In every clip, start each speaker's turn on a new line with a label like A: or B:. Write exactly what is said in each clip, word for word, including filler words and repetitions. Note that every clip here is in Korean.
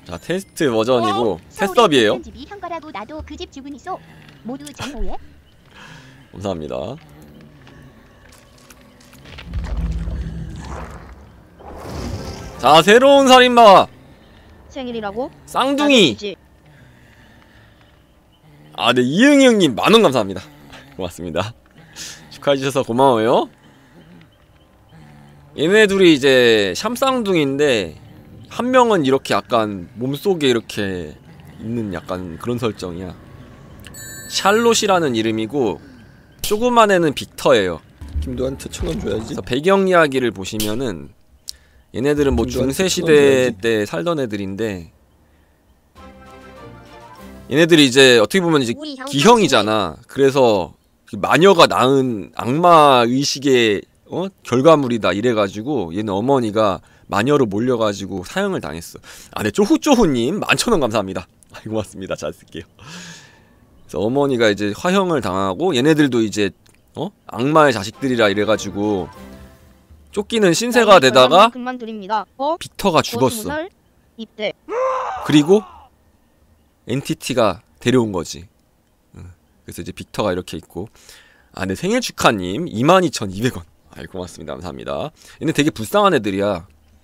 A: 자, 테스트 버전이고 테스트업이에요.
B: 집이 형거라고 나도 그 집 주문이소. 모두 정오해.
A: 감사합니다. 자, 새로운 살인마
C: 생일이라고?
A: 쌍둥이. 아, 네, 이응이 형님 만원 감사합니다. 고맙습니다. 축하해주셔서 고마워요. 얘네 둘이 이제 샴쌍둥이인데 한 명은 이렇게 약간 몸속에 이렇게 있는 약간 그런 설정이야. 샬롯이라는 이름이고 조그만 애는 빅터예요.
D: 김도한테 천 원 줘야지.
A: 그래서 배경 이야기를 보시면은 얘네들은 뭐 중세시대 때 살던 애들인데 얘네들이 이제 어떻게 보면 이제 기형이잖아. 그래서 마녀가 낳은 악마 의식의 어? 결과물이다 이래가지고 얘는 어머니가 마녀로 몰려가지고 사형을 당했어. 아, 네, 쪼후쪼후님 만천원 감사합니다. 아, 고맙습니다. 잘 쓸게요. 그래서 어머니가 이제 화형을 당하고 얘네들도 이제 어? 악마의 자식들이라 이래가지고 쫓기는 신세가 되다가
C: 어?
A: 빅터가 죽었어.
C: 입대.
A: 그리고 엔티티가 데려온 거지. 그래서 이제 빅터가 이렇게 있고. 아, 네, 생일 축하님 이만 이천이백 원. 아이, 고맙습니다. 감사합니다. 얘네 되게 불쌍한 애들이야.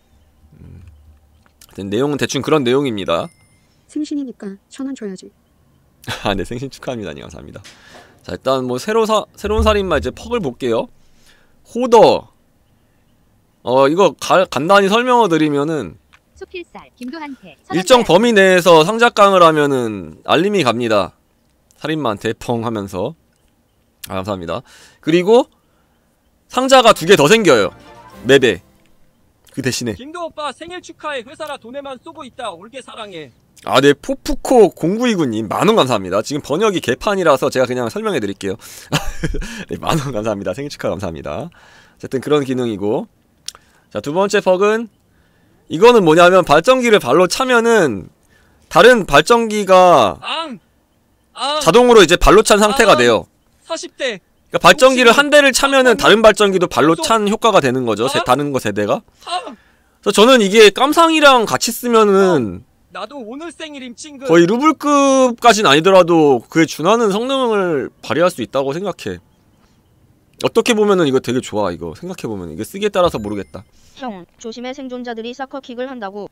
A: 음. 내용은 대충 그런 내용입니다.
E: 생신이니까 천 원 줘야지.
A: 아, 네, 생신 축하합니다. 네, 감사합니다. 자, 일단 뭐 새로 사, 새로운 살인마 이제 퍽을 볼게요. 호더. 어, 이거 가, 간단히 설명을 드리면은
B: 수필살 김도한테
A: 일정 범위 내에서 상작강을 하면은 알림이 갑니다. 살인마한테 펑 하면서. 아, 감사합니다. 그리고 상자가 두 개 더 생겨요. 맵에. 그 대신에
F: 김도 오빠 생일 축하해. 회사라 돈에만 쏘고 있다. 올게 사랑해.
A: 아, 네, 포프코 공구이구님 만원 감사합니다. 지금 번역이 개판이라서 제가 그냥 설명해 드릴게요. 네, 만원 감사합니다. 생일 축하 감사합니다. 어쨌든 그런 기능이고. 자, 두 번째 퍽은 이거는 뭐냐면 발전기를 발로 차면은 다른 발전기가
F: 앙! 앙!
A: 자동으로 이제 발로 찬 상태가
F: 앙!
A: 돼요.
F: 사십 대
A: 그러니까 발전기를 한 대를 차면은 다른 발전기도 발로 찬 효과가 되는 거죠. 세, 다른 거 세대가. 그래서 저는 이게 깜상이랑 같이 쓰면은
F: 나도 오늘 생일임 찡긋.
A: 거의 루블급까진 아니더라도 그에 준하는 성능을 발휘할 수 있다고 생각해. 어떻게 보면은 이거 되게 좋아. 이거 생각해보면 이게 쓰기에 따라서 모르겠다.
C: 형, 조심해. 생존자들이 사커킥을 한다고.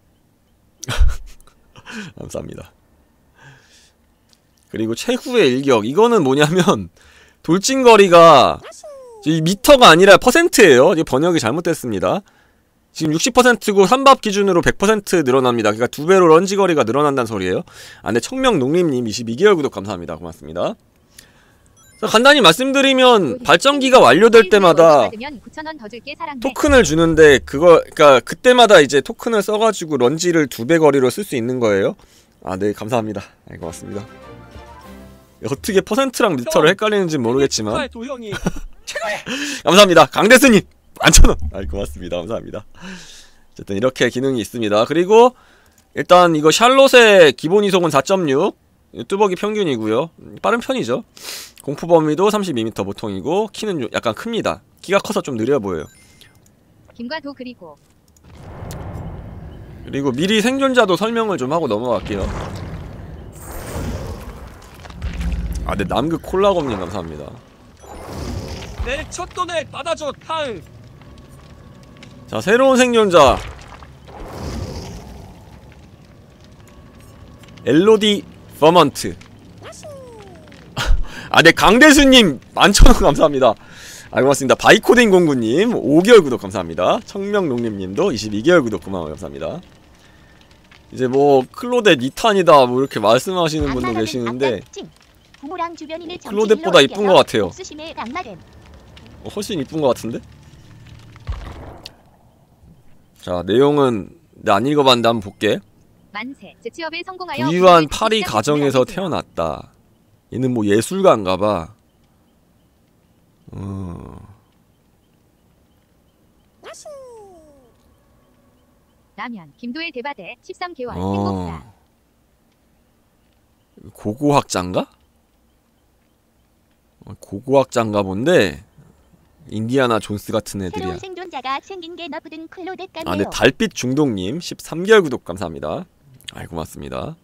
A: 감사합니다. 그리고 최후의 일격. 이거는 뭐냐면 돌진거리가 이 미터가 아니라 퍼센트예요. 이 번역이 잘못됐습니다. 지금 육십 퍼센트고 삼밥 기준으로 백 퍼센트 늘어납니다. 그러니까 두 배로 런지거리가 늘어난다는 소리예요. 아, 네, 청명농림님 이십이 개월 구독 감사합니다. 고맙습니다. 간단히 말씀드리면 발전기가 완료될 때마다 토큰을 주는데 그거 그니까 그때마다 이제 토큰을 써가지고 런지를 두 배 거리로 쓸 수 있는 거예요. 아, 네, 감사합니다. 네, 고맙습니다. 어떻게 퍼센트랑 미터를 헷갈리는지 모르겠지만 감사합니다. 강대수님 만천원. 아, 고맙습니다. 감사합니다. 어쨌든 이렇게 기능이 있습니다. 그리고 일단 이거 샬롯의 기본 이속은 사 점 육, 뚜벅이 평균이고요. 빠른 편이죠. 공포 범위도 삼십이 미터 보통이고 키는 약간 큽니다. 키가 커서 좀 느려 보여요.
B: 김과도 그리고
A: 그리고 미리 생존자도 설명을 좀 하고 넘어갈게요. 아, 네, 남극 콜라검님 감사합니다.
F: 내 첫 돈을 받아줘 탕.
A: 자, 새로운 생존자 엘로디 버먼트. 아, 네, 강대수님 만천원 감사합니다. 아, 고맙습니다. 바이코딩 공구님 오 개월 구독 감사합니다. 청명농림님도 이십이 개월 구독 고마워요. 감사합니다. 이제 뭐 클로데 니탄이다 뭐 이렇게 말씀하시는 분도 계시는데 클로데보다 이쁜 것 같아요. 어, 훨씬 이쁜 것 같은데? 자, 내용은 내가 안 읽어봤는데 한번 볼게. 부유한 파리 가정에서 태어났다. 얘는 뭐 예술가인가봐. 어...
B: 라면 김도의 대바대 십삼 개월
A: 어...
B: 행복사.
A: 고고학자인가? 고고학자인가 본데 인디아나 존스 같은 애들이야.
B: 새로운 생존자가 생긴 게 나쁘든 클로데까네요.
A: 아, 네, 달빛 중독님 십삼 개월 구독 감사합니다. 아이 고맙습니다.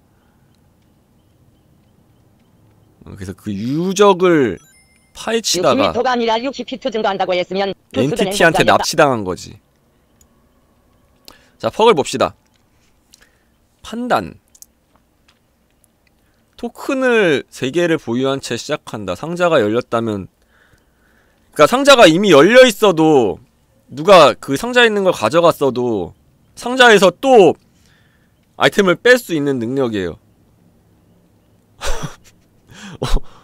A: 어, 그래서 그 유적을 파헤치다가
G: 육십 미터가 아니라 육십 피트 증가한다고 했으면
A: 엔티티한테 납치당한 거지. 자, 퍽을 봅시다. 판단. 토큰을 세 개를 보유한 채 시작한다. 상자가 열렸다면, 그니까 상자가 이미 열려 있어도 누가 그 상자에 있는 걸 가져갔어도 상자에서 또 아이템을 뺄 수 있는 능력이에요. 어.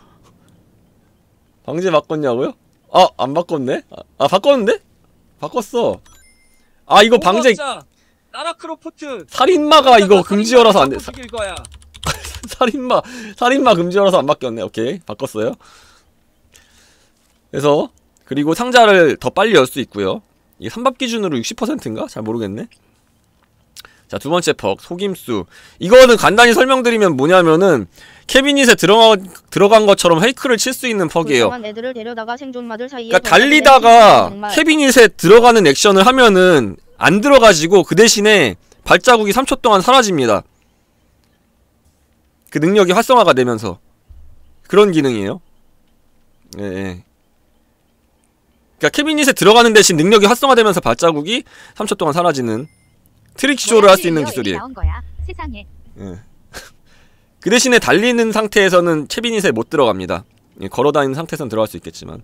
A: 방제 바꿨냐고요? 아, 안 바꿨네? 아, 아 바꿨는데? 바꿨어. 아, 이거 방제
F: 나라 크로포트
A: 살인마가 이거 금지어라서 안 돼. 사,
F: 바꾸길 거야.
A: 살인마 살인마 금지어라서 안 바뀌었네. 오케이, 바꿨어요. 그래서 그리고 상자를 더 빨리 열 수 있고요. 이게 삼밥 기준으로 육십 퍼센트인가? 잘 모르겠네. 자, 두 번째 퍽, 속임수. 이거는 간단히 설명드리면 뭐냐면은 캐비닛에 들어가, 들어간 것처럼 페이크를 칠 수 있는 퍽이에요.
C: 애들을 데려다가 생존마들 사이에
A: 그러니까 달리다가 캐비닛에 들어가는 액션을 하면은 안 들어가지고 그 대신에 발자국이 삼 초 동안 사라집니다. 그 능력이 활성화가 되면서 그런 기능이에요. 예, 예. 그러니까 캐비닛에 들어가는 대신 능력이 활성화되면서 발자국이 삼 초 동안 사라지는 트릭쇼를 할 수 있는 기술이에요.
B: 나온 거야. 세상에.
A: 예. 그 대신에 달리는 상태에서는 캐비닛에 못 들어갑니다. 예, 걸어다니는 상태에서는 들어갈 수 있겠지만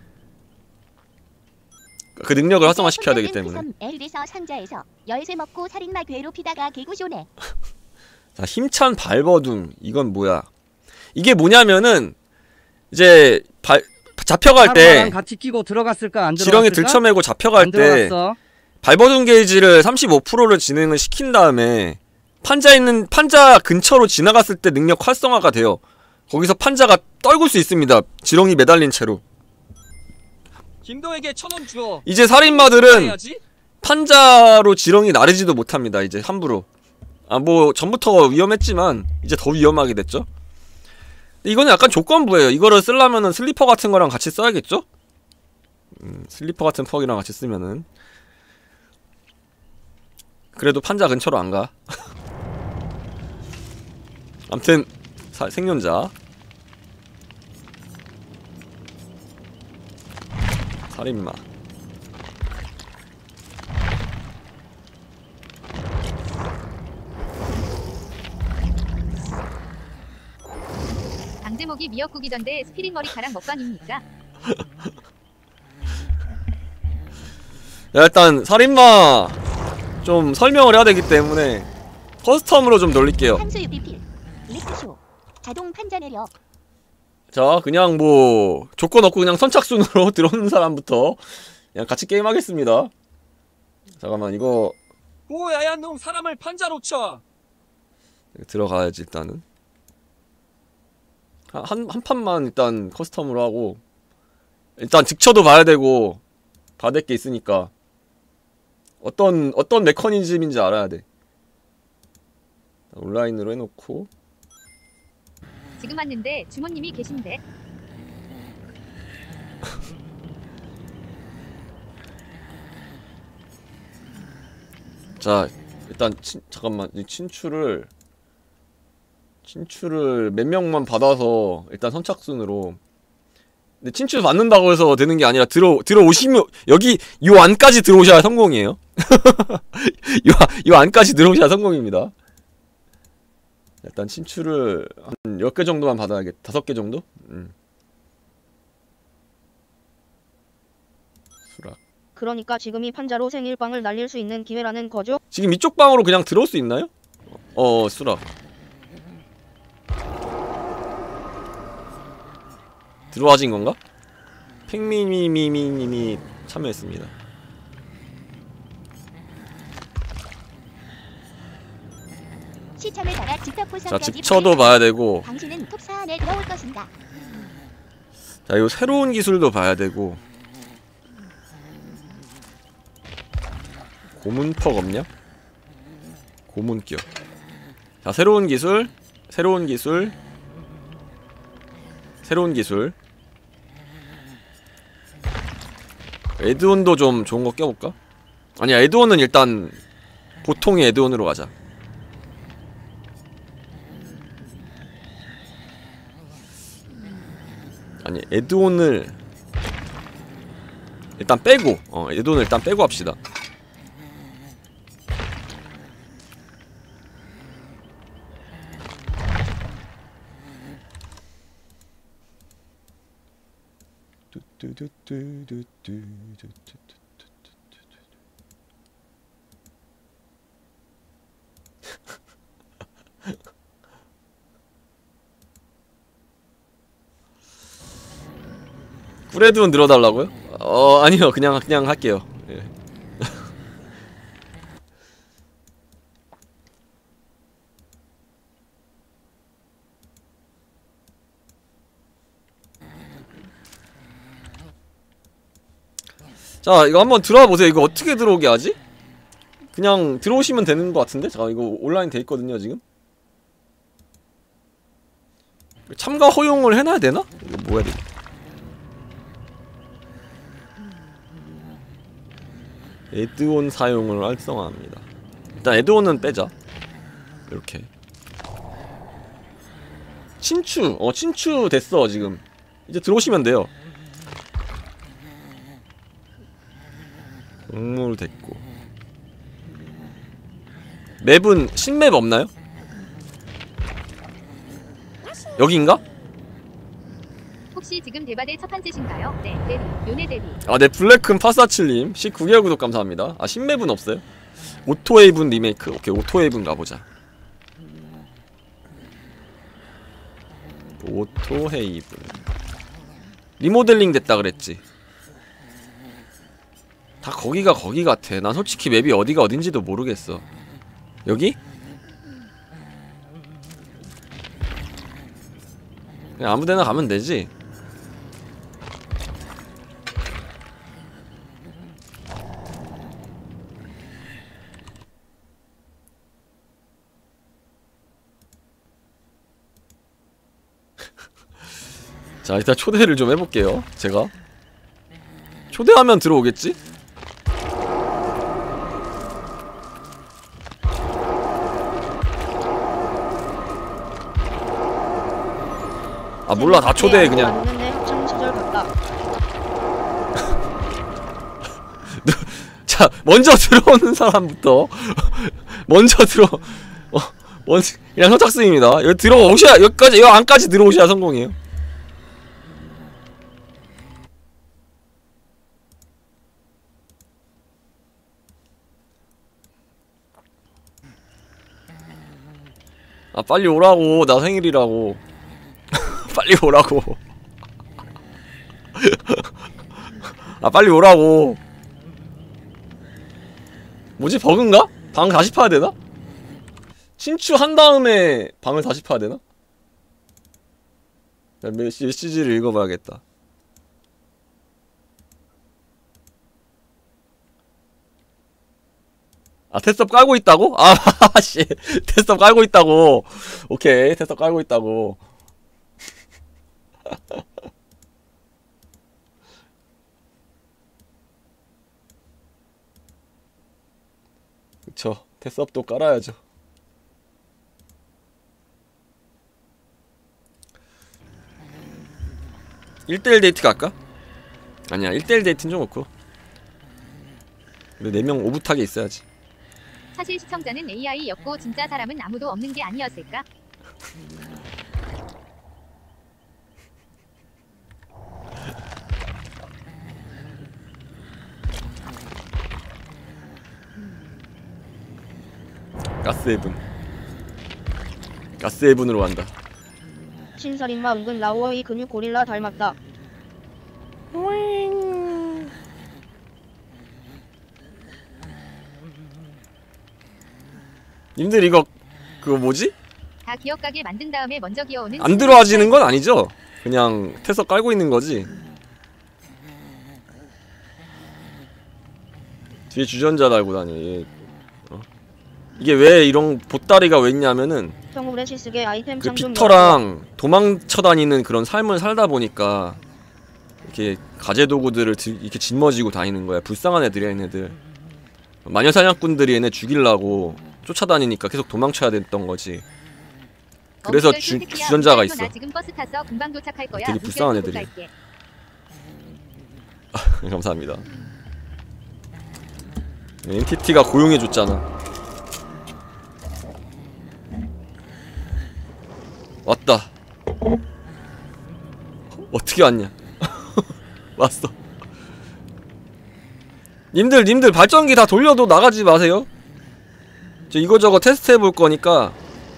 A: 그 능력을 활성화시켜야 되기 때문에.
B: 엘에서 상자에서 열쇠 먹고 살인마 괴롭히다가 개구쇼네.
A: 자, 힘찬 발버둥. 이건 뭐야? 이게 뭐냐면은 이제 발 잡혀갈 때
H: 같이 끼고 들어갔을까 안
A: 지렁이 들쳐매고 잡혀갈 때 발버둥 게이지를 삼십오 퍼센트를 진행을 시킨 다음에 판자 있는 판자 근처로 지나갔을 때 능력 활성화가 돼요. 거기서 판자가 떨굴 수 있습니다. 지렁이 매달린 채로.
F: 김도에게 천 원 주어.
A: 이제 살인마들은 판자로 지렁이 나르지도 못합니다. 이제 함부로. 아, 뭐 전부터 위험했지만 이제 더 위험하게 됐죠. 이거는 약간 조건부예요. 이거를 쓰려면은 슬리퍼 같은 거랑 같이 써야겠죠? 음, 슬리퍼 같은 퍽이랑 같이 쓰면은 그래도 판자 근처로 안 가. 암튼 사, 생존자 살인마.
B: 방제목이 미역국이던데 스피릿 머리카락 먹방입니까?
A: 야, 일단 살인마 좀 설명을 해야 되기 때문에 커스텀으로 좀 돌릴게요.
B: 함수 유비필 리크쇼 자동 판자 내려.
A: 자, 그냥 뭐 조건 없고 그냥 선착순으로 들어오는 사람부터 그냥 같이 게임하겠습니다. 잠깐만, 이거
F: 오, 야야 놈 사람을 판자로 쳐.
A: 들어가야지. 일단은 한, 한 판만 일단 커스텀으로 하고 일단 득쳐도 봐야 되고 봐야 될 게 있으니까 어떤 어떤 메커니즘인지 알아야 돼. 온라인으로 해놓고.
B: 지금 왔는데 주모님이 계신데.
A: 자, 일단 친, 잠깐만, 이 친추를 친추를 몇 명만 받아서 일단 선착순으로. 근데 친추 받는다고 해서 되는 게 아니라 들어 들어오시면 여기 요 안까지 들어오셔야 성공이에요. 요, 요 안까지 들어오셔야 성공입니다. 일단 친추를 한 열 개 정도만 받아야겠다. 다섯 개 정도? 음. 수락.
C: 그러니까 지금이 판자로 생일빵을 날릴 수 있는 기회라는 거죠?
A: 지금 이쪽 방으로 그냥 들어올 수 있나요? 어, 수락. 들어와진 건가? 팽미미미미님이 참여했습니다.
B: 시참에 따라 직접
A: 자, 직처도 봐야 되고.
B: 당신은 톱사 안에 들어올 것인가?
A: 자, 요 새로운 기술도 봐야 되고. 고문퍽 없냐? 고문격. 자, 새로운 기술, 새로운 기술, 새로운 기술. 에드온도 좀 좋은 거 껴볼까? 아니야, 에드온은 일단 보통의 에드온으로 가자. 아니 에드온을 일단 빼고 어 에드온을 일단 빼고 합시다. 꿀에드온 늘어달라고요? 어 아니요 그냥 그냥 할게요. 예. 자 이거 한번 들어와 보세요. 이거 어떻게 들어오게 하지? 그냥 들어오시면 되는 것 같은데? 잠깐 이거 온라인 돼 있거든요 지금. 참가 허용을 해놔야 되나? 이거 뭐 해야 돼? 에드온 사용을 활성화합니다. 일단 에드온은 빼자. 이렇게 친추! 어 친추 됐어 지금. 이제 들어오시면 돼요. 동물 됐고 맵은 신맵 없나요? 여기인가?
B: 혹시 지금 대바대 첫 번째신가요? 네, 대리, 요네 대리.
A: 아, 네, 블랙큰 파사칠님 십구 개월 구독 감사합니다. 아, 신맵은 없어요? 오토헤이븐 리메이크. 오케이, 오토헤이븐 가보자. 오토헤이븐 리모델링 됐다 그랬지. 다 거기가 거기 같아. 난 솔직히 맵이 어디가 어딘지도 모르겠어. 여기? 그냥 아무데나 가면 되지. 자, 일단 초대를 좀 해볼게요. 제가 초대하면 들어오겠지? 아 몰라, 다 초대해 그냥.
C: 왔는데 학창 시절 같다.
A: 자, 먼저 들어오는 사람부터 먼저 들어. 어, 먼저 그냥 선착순입니다. 여기 들어오셔야, 여기까지, 여기 안까지 들어오셔야 성공이에요. 아 빨리 오라고. 나 생일이라고. 빨리 오라고. 아 빨리 오라고. 뭐지, 버그인가? 방 다시 파야 되나? 친추한 다음에 방을 다시 파야 되나? 메시지를 읽어봐야겠다. 아, 테스트업 깔고 있다고? 아, 씨. 테스트업 깔고 있다고. 오케이, 테스트업 깔고 있다고. 그쵸. 테스트업도 깔아야죠. 일 대일 데이트 갈까? 아니야, 일 대일 데이트는 좀 그렇고. 네 명 오붓하게 있어야지.
B: 사실 시청자는 에이아이였고 진짜 사람은 아무도 없는 게 아니었을까?
A: 가스해븐. 가스해븐으로 간다.
C: 신살인마 은근 라오어의 근육 고릴라 닮았다.
A: 님들 이거 그거 뭐지?
B: 다 기억가게 만든 다음에 먼저 기어오는
A: 안 들어와지는 건 아니죠? 그냥 태석 깔고 있는 거지. 뒤에 주전자 달고 다녀. 얘. 어? 이게 왜 이런 보따리가 왜 있냐면은
C: 평물의 시스게 아이템
A: 그
C: 창좀
A: 빅터랑 도망쳐 다니는 그런 삶을 살다 보니까 이렇게 가재 도구들을 들, 이렇게 짊어지고 다니는 거야. 불쌍한 애들이야, 얘네들. 마녀 사냥꾼들이 얘네 죽이려고 쫓아다니니까 계속 도망쳐야 됐던 거지. 그래서
B: 어묵별
A: 주,
B: 꿀새끼야.
A: 주전자가
B: 이거
A: 있어.
B: 나 지금 버스 탔어. 금방 도착할 거야.
A: 되게
B: 물결
A: 불쌍한
B: 타고
A: 애들이야.
B: 갈게.
A: 감사합니다. 엔티티가 고용해줬잖아. 왔다. 어떻게 왔냐? 왔어. 님들 님들 발전기 다 돌려도 나가지 마세요. 저 이거저거 테스트 해볼 거니까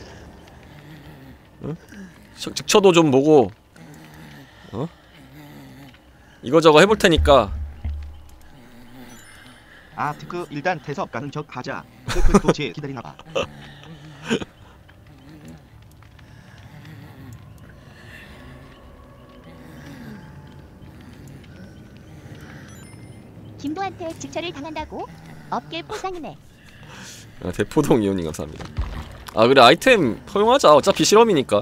A: 응? 직처도 좀 보고 어? 이거저거 해볼 테니까.
H: 아 특크 일단 대섭 가는 척 하자. 특크 도체 기다리나봐.
I: 김도한테 직처를 당한다고? 업계 포상이네.
A: 아, 대포동 이온님 감사합니다. 아 그래 아이템 허용하자. 어차피 실험이니까.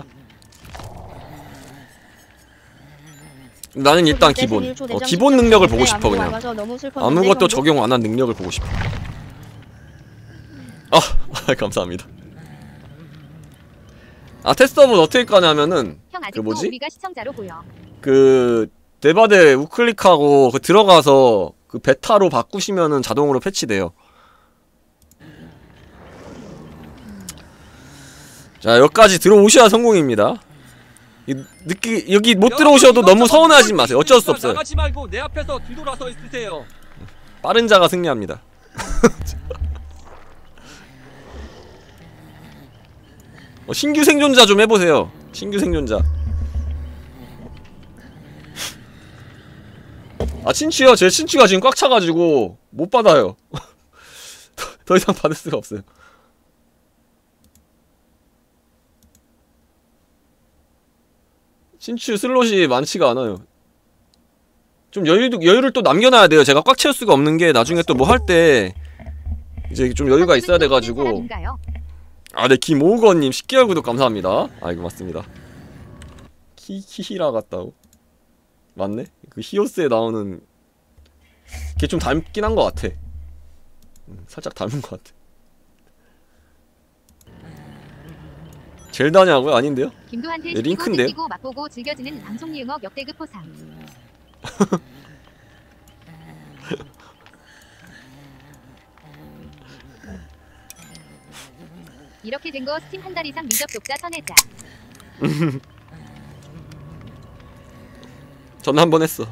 A: 나는 일단 기본 어, 기본 능력을 보고 싶어. 그냥 아무것도 적용 안 한 능력을 보고 싶어. 아 감사합니다. 아 테스트업은 어떻게 까냐면은
B: 형
A: 그
B: 아직도
A: 뭐지?
B: 우리가 시청자로 보여.
A: 그 네바데 우클릭하고 그 들어가서 그 베타로 바꾸시면은 자동으로 패치돼요. 자 여기까지 들어오셔야 성공입니다. 이, 느끼 여기 못 들어오셔도 너무 서운하지 마세요. 어쩔 수 없어요.
F: 나가지 말고 내 앞에서 뒤돌아서 있으세요.
A: 빠른 자가 승리합니다. 어, 신규 생존자 좀 해보세요. 신규 생존자. 아 친추요? 제 친추가 지금 꽉 차가지고 못 받아요. 더, 더 이상 받을 수가 없어요. 친추 슬롯이 많지가 않아요. 좀 여유도, 여유를 또 남겨놔야 돼요. 제가 꽉 채울 수가 없는 게 나중에 또 뭐 할 때 이제 좀 여유가 있어야 돼가지고. 아, 네, 김오건님 십 개월 구독 감사합니다. 아이고, 맞습니다. 키, 키히라 같다고? 맞네? 그 히오스에 나오는 걔 좀 닮긴 한 것 같아. 음, 살짝 닮은 것 같아. 젤다냐고요? 아닌데요?
B: 김도한테
A: 네, 링크인데요?
B: 시키고 맛보고 즐겨지는 방송 유흥업 역대급 포상. 이렇게 된 거 스팀 한 달 이상 미접독자 선회자.
A: 전 한 번 했어.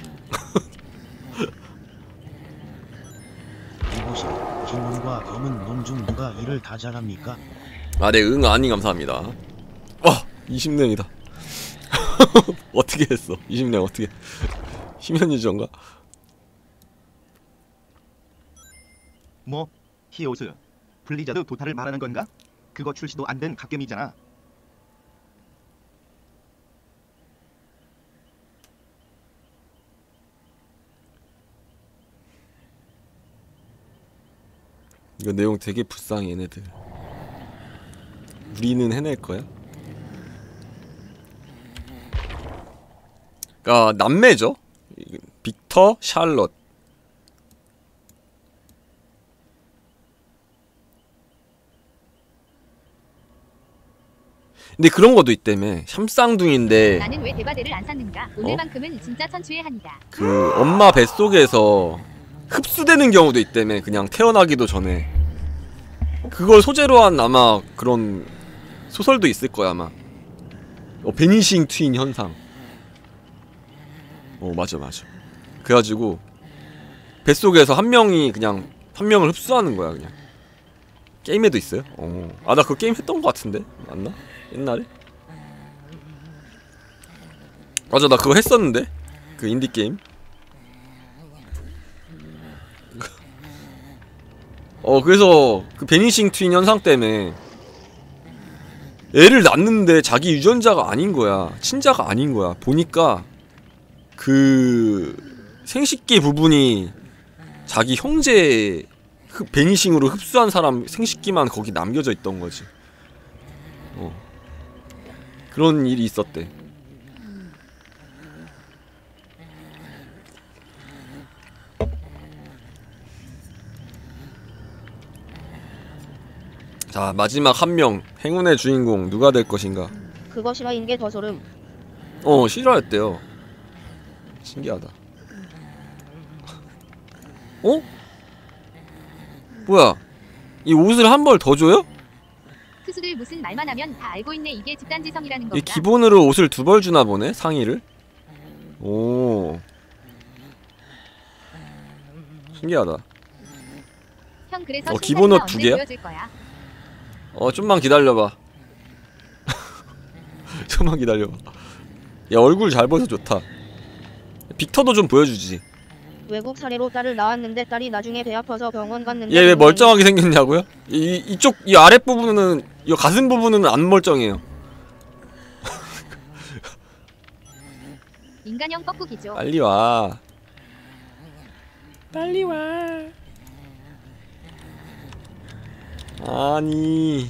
J: 이곳이 김문과 검은 놈 중 누가 일을 다 잘합니까?
A: 아, 네, 응, 아니, 감사합니다. 와, 이십 랭이다. 어떻게 했어? 이십 랭 어떻게? 심연 유저인가?
H: 뭐? 히오스 블리자드 도타를 말하는 건가? 그거 출시도 안 된 갓겜이잖아.
A: 이거 내용 되게 불쌍해 얘네들. 우리는 해낼 거야? 그니까 남매죠? 빅터, 샬럿. 근데 그런 것도 있다며. 샴쌍둥인데
B: 나는 왜 대바대를 안 샀는가? 오늘만큼은 진짜 천추의 한이다.
A: 그 엄마 뱃속에서 흡수되는 경우도 있다며. 그냥 태어나기도 전에. 그걸 소재로 한 아마 그런 소설도 있을 거야 아마. 어, 베니싱 트윈 현상. 어 맞아 맞아. 그래가지고 뱃속에서 한 명이 그냥 한 명을 흡수하는 거야 그냥. 게임에도 있어요? 어. 아 나 그 게임 했던 거 같은데? 맞나? 옛날에? 맞아 나 그거 했었는데? 그 인디게임? 어 그래서 그 베니싱 트윈 현상 때문에 애를 낳는데 자기 유전자가 아닌 거야. 친자가 아닌 거야. 보니까 그 생식기 부분이 자기 형제 흡, 베니싱으로 흡수한 사람 생식기만 거기 남겨져 있던 거지. 어. 그런 일이 있었대. 자, 마지막 한 명. 행운의 주인공 누가 될 것인가?
C: 그거 실화인 게 더 소름.
A: 어, 실화였대요. 신기하다. 어? 뭐야? 이 옷을 한 벌 더 줘요?
B: 투수들 무슨 말만 하면 다 알고 있네. 이게 집단지성이라는
A: 이
B: 겁니다.
A: 기본으로 옷을 두 벌 주나 보네, 상의를. 오. 신기하다.
B: 형 그래서
A: 어, 기본 옷 두
B: 언제
A: 개야?
B: 보여줄 거야?
A: 어, 좀만 기다려봐. 좀만 기다려봐. 야, 얼굴 잘 보여서 좋다. 빅터도 좀 보여주지.
C: 외국 사례로 딸을 낳았는데 딸이 나중에 배 아파서 병원 갔는데
A: 얘 왜 멀쩡하게 생겼냐고요? 이, 이쪽, 이 아랫부분은, 이 가슴 부분은 안 멀쩡해요.
B: 인간형 뻐꾸기죠.
A: 빨리 와.
B: 빨리 와.
A: 아니.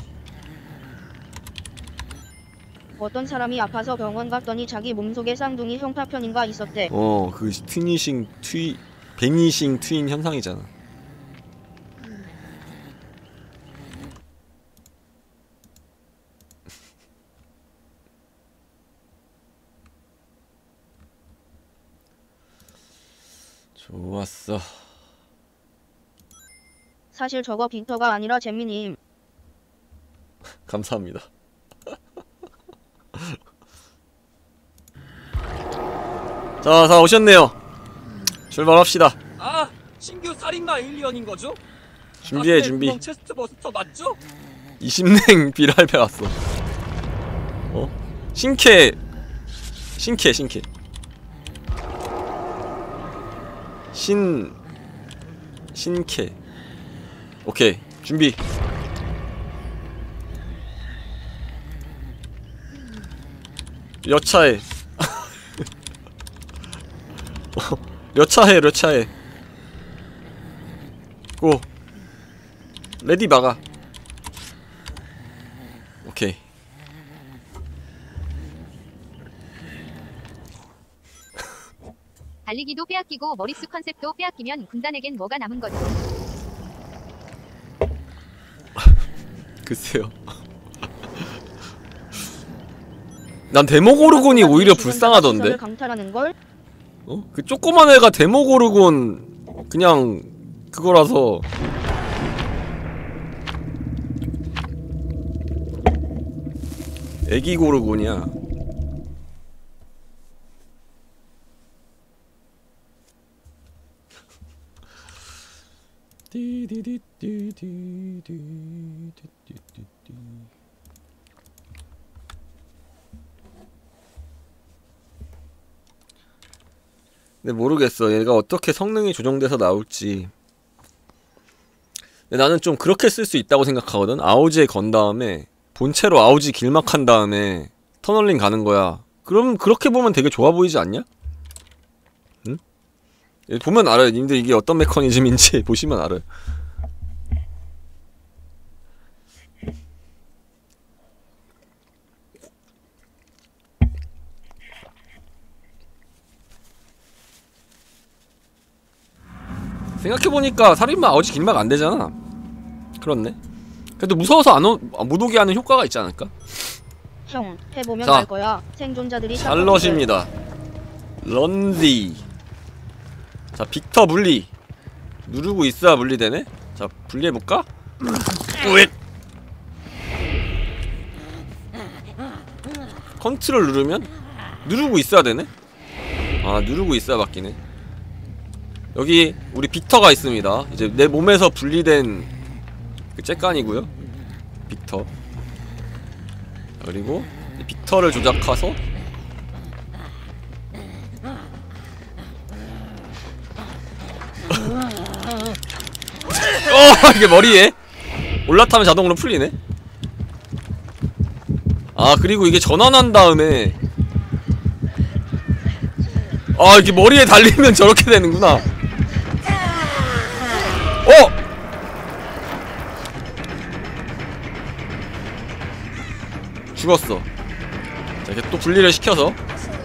C: 어떤 사람이 아파서 병원 갔더니 자기 몸속에 쌍둥이 형파편인가 있었대.
A: 어, 그 트니싱 트위 베니싱 트윈 현상이잖아. 좋았어.
C: 사실 저거 빅터가 아니라 잼미님.
A: 감사합니다. 자, 다 오셨네요. 출발합시다.
F: 아, 신규 살인마 에일리언인 거죠?
A: 준비해,
F: 아스텔
A: 준비.
F: 구멍 체스트 버스터 맞죠?
A: 이십 랭 비랄배 왔어. 어? 신캐. 신캐, 신캐. 신. 신캐. 오케이. 준비. 여차해. 어, 여차해, 여차해. 고. 레디 막아. 오케이.
B: 달리기도 빼앗기고 머릿수 컨셉도 빼앗기면 군단에겐 뭐가 남은 거죠?
A: 글쎄요. 난 데모고르곤이 오히려 불쌍하던데.
C: 강탈하는 걸?
A: 어? 그 조그만 애가 데모고르곤 그냥 그거라서. 애기 고르곤이야. 근데 모르겠어. 얘가 어떻게 성능이 조정돼서 나올지. 근데 나는 좀 그렇게 쓸 수 있다고 생각하거든. 아우지에 건 다음에 본체로 아우지 길막한 다음에 터널링 가는 거야. 그럼 그렇게 보면 되게 좋아 보이지 않냐? 응? 보면 알아요. 님들 이게 어떤 메커니즘인지 보시면 알아요. 생각해보니까 살인마 아우지 길막 안되잖아. 그렇네. 그래도 무서워서 안 오, 못 오게 하는 효과가 있지 않을까?
C: 형, 해보면
A: 자,
C: 알 거야. 생존자들이
A: 샬럿입니다. 런디. 자, 빅터 분리. 누르고 있어야 분리되네? 자, 분리해볼까? 우잇! 컨트롤 누르면? 누르고 있어야 되네? 아, 누르고 있어야 바뀌네. 여기 우리 빅터가 있습니다. 이제 내 몸에서 분리된 그 째깐이고요. 빅터. 그리고 이 빅터를 조작해서 어! 이게 머리에 올라타면 자동으로 풀리네? 아, 그리고 이게 전환한 다음에 아, 이게 머리에 달리면 저렇게 되는구나. 어! 죽었어. 자, 이렇게 또 분리를 시켜서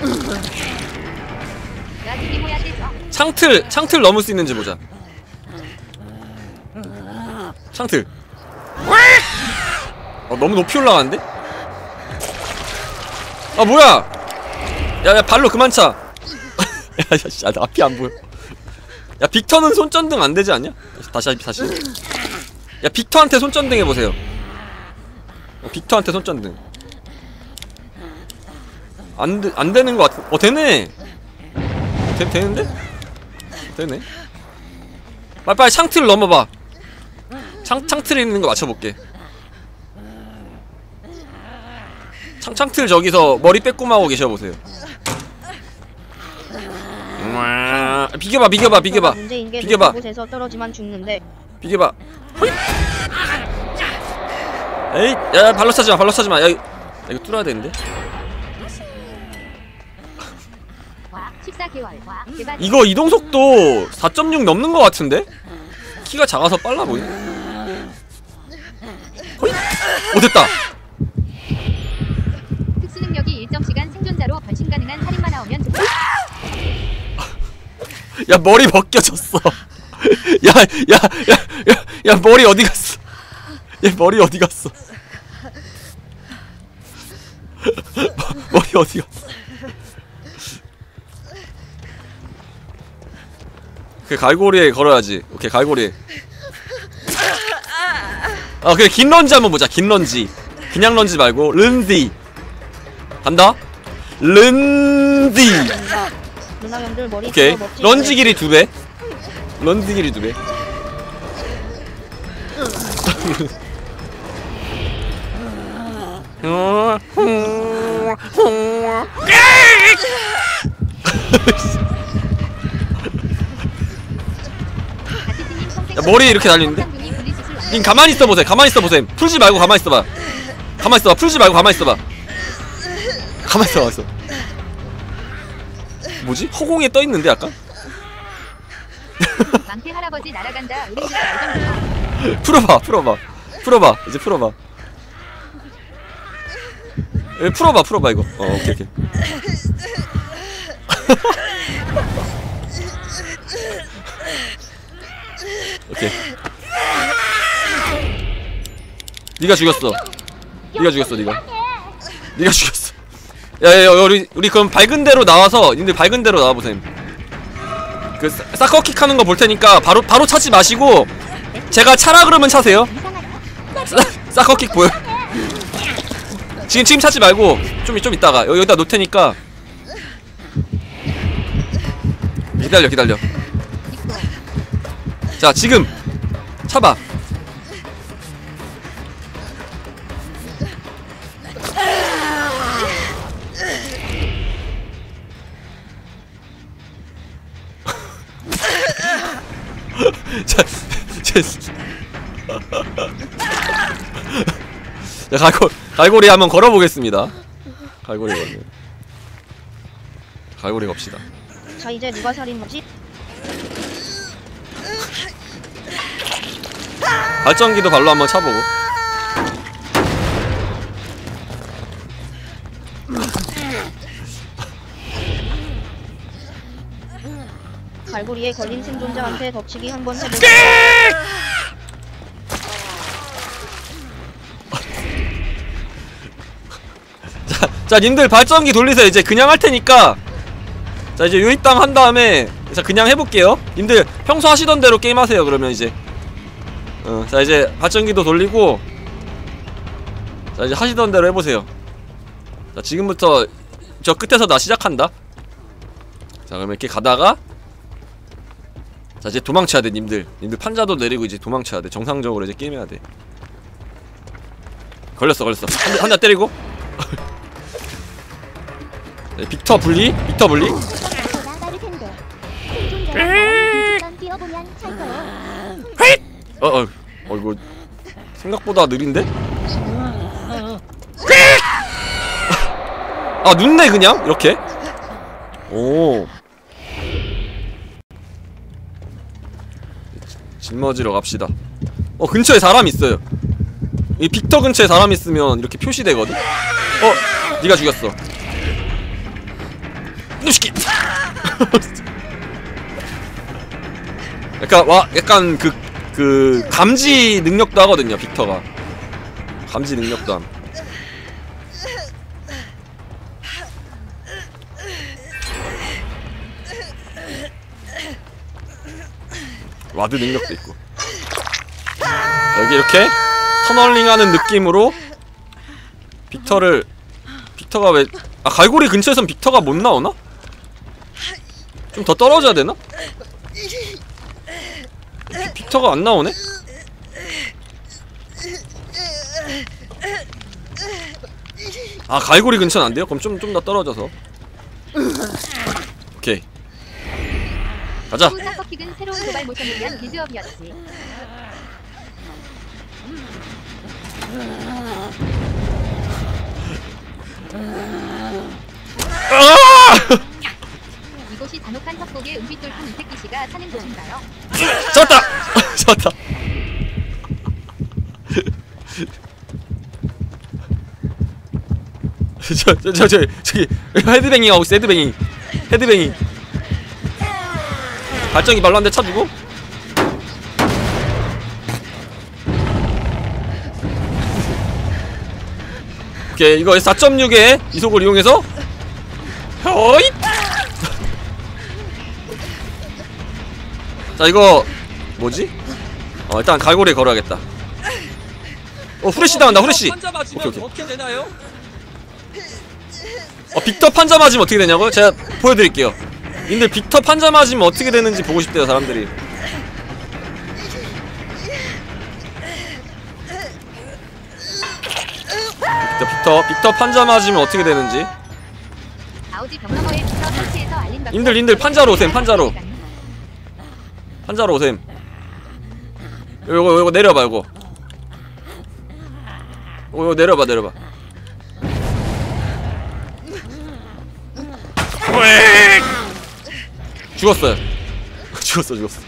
A: 창틀! 창틀 넘을 수 있는지 보자. 창틀. 어, 너무 높이 올라가는데? 아 뭐야! 야야 발로 그만 차. 야야 나 앞이 안 보여. 야 빅터는 손전등 안 되지 않냐? 다시 다시. 야 빅터한테 손전등 해보세요. 어, 빅터한테 손전등. 안, 되, 안 되는 거 같은. 어 되네. 되, 되는데? 되네. 빨리 빨리 창틀을 넘어봐. 창 창틀에 있는 거 맞춰볼게. 창 창틀 저기서 머리 빼꼼하고 계셔보세요. 비켜봐 비켜봐 비켜봐
C: 문제인 게
A: 비켜봐
C: 곳에서 떨어지만 죽는데.
A: 비켜봐. 에이 야 발로 차지마 발로 차지마. 야 이거, 야, 이거 뚫어야 되는데.
B: 십사 개월.
A: 이거 이동속도 사 점 육 넘는 거 같은데? 키가 작아서 빨라 보이네. 호잇! 오 됐다.
B: 특수능력이 일정 시간 생존자로 변신 가능한 살인마 나오면 좋다.
A: 야 머리 벗겨졌어. 야야야야 야, 야, 야, 머리 어디 갔어? 얘 머리 어디 갔어? 머리 어디 갔어? 그 갈고리에 걸어야지. 오케이 갈고리. 아 그래 긴 런지 한번 보자. 긴 런지. 그냥 런지 말고 른디. 간다. 른디.
C: 누나 형들 머리
A: 오케이
C: 멋지게
A: 런지 길이 두 배. 런지 길이 두 배. 야, 머리 이렇게 달리는데? 님 가만히 있어 보세요. 가만히 있어 보세요. 풀지 말고 가만히 있어 봐. 가만히 있어 봐. 풀지 말고 가만히 있어 봐. 가만히 있어 봐. 뭐지? 허공에 떠 있는데 약간?
B: 망태 할아버지 날아간다. 우리 집 알던
A: 풀어봐. 풀어봐. 풀어봐. 이제 풀어봐. 에, 풀어봐. 풀어봐 이거. 어 오케이 오케이. 오케이. 네가 죽였어. 네가 죽였어. 네가. 네가 죽였어. 야야야 우리 우리 그럼 밝은 데로 나와서 님들 밝은 데로 나와 보셈. 그 사커킥 하는 거 볼 테니까 바로 바로 차지 마시고 제가 차라 그러면 차세요. 사커킥 보여. 지금 지금 차지 말고 좀 좀 이따가 여기, 여기다 놓을 테니까 기다려 기다려. 자 지금 차봐. 자, 자, 자 갈고 갈고리 한번 걸어보겠습니다. 갈고리 걸네. 갈고리 갑시다.
C: 자 이제 누가 살인하지?
A: 발전기도 발로 한번 차보고.
C: 갈고리에 걸린 생존자한테 덮치기 한번 해보자.
A: 자, 자 님들 발전기 돌리세요. 이제 그냥 할 테니까. 자 이제 요입당 한 다음에 자 그냥 해볼게요. 님들 평소 하시던 대로 게임 하세요. 그러면 이제 어, 자 이제 발전기도 돌리고 자 이제 하시던 대로 해보세요. 자 지금부터 저 끝에서 나 시작한다. 자 그러면 이렇게 가다가 자 이제 도망쳐야 돼. 님들 님들 판자도 내리고 이제 도망쳐야 돼. 정상적으로 이제 게임해야 돼. 걸렸어 걸렸어. 한, 한 대 때리고. 네, 빅터 분리 빅터 분리. 어어 어 이거 생각보다 느린데? 아 눕네 그냥 이렇게. 오 짊어지러 갑시다. 어 근처에 사람 있어요. 이 빅터 근처에 사람 있으면 이렇게 표시되거든. 어 니가 죽였어. 이놈시키. 약간 와 약간 그 그 감지 능력도 하거든요 빅터가. 감지 능력도 함. 와드 능력도 있고. 여기 이렇게 터널링하는 느낌으로 빅터를 빅터가 왜 아 갈고리 근처에선 빅터가 못 나오나? 좀 더 떨어져야 되나? 비, 빅터가 안 나오네? 아 갈고리 근처는 안 돼요? 그럼 좀 좀 더 떨어져서. 오케이. 가자.
B: 사커킥은 새로운 도발 모션을 위한 비즈업이었지.
A: 아!
B: 이곳이 잔혹한 협곡의 은빛돌판 이태기 씨가 사는 곳인가요?
A: 잡았다! 잡았다! 저, 저, 저, 저, 저기 헤드뱅잉 하고 있어. 헤드뱅잉 헤드뱅잉. 발전기 말로 한 대 쳐주고. 오케이. 이거 사 점 육의 이속을 이용해서 허잇! 자 이거 뭐지? 어 일단 갈고리에 걸어야겠다. 어 후레쉬 당한다. 후레쉬.
F: 판자 맞으면
A: 오케이, 오케이.
F: 어떻게 되나요?
A: 어 빅터 판자 맞으면 어떻게 되냐고요? 제가 보여드릴게요. 님들 빅터 판자 맞으면 어떻게 되는지 보고 싶대요 사람들이. 빅터 빅터 빅터 판자 맞으면 어떻게 되는지.
B: 아우지 병너머의 빅터 설치에서 알린 박
A: 님들 님들 판자로 오셈. 판자로 판자로 오셈. 요거 요거 내려봐. 요거 요거, 요거 내려봐 내려봐. 죽었어요. 죽었어 죽었어.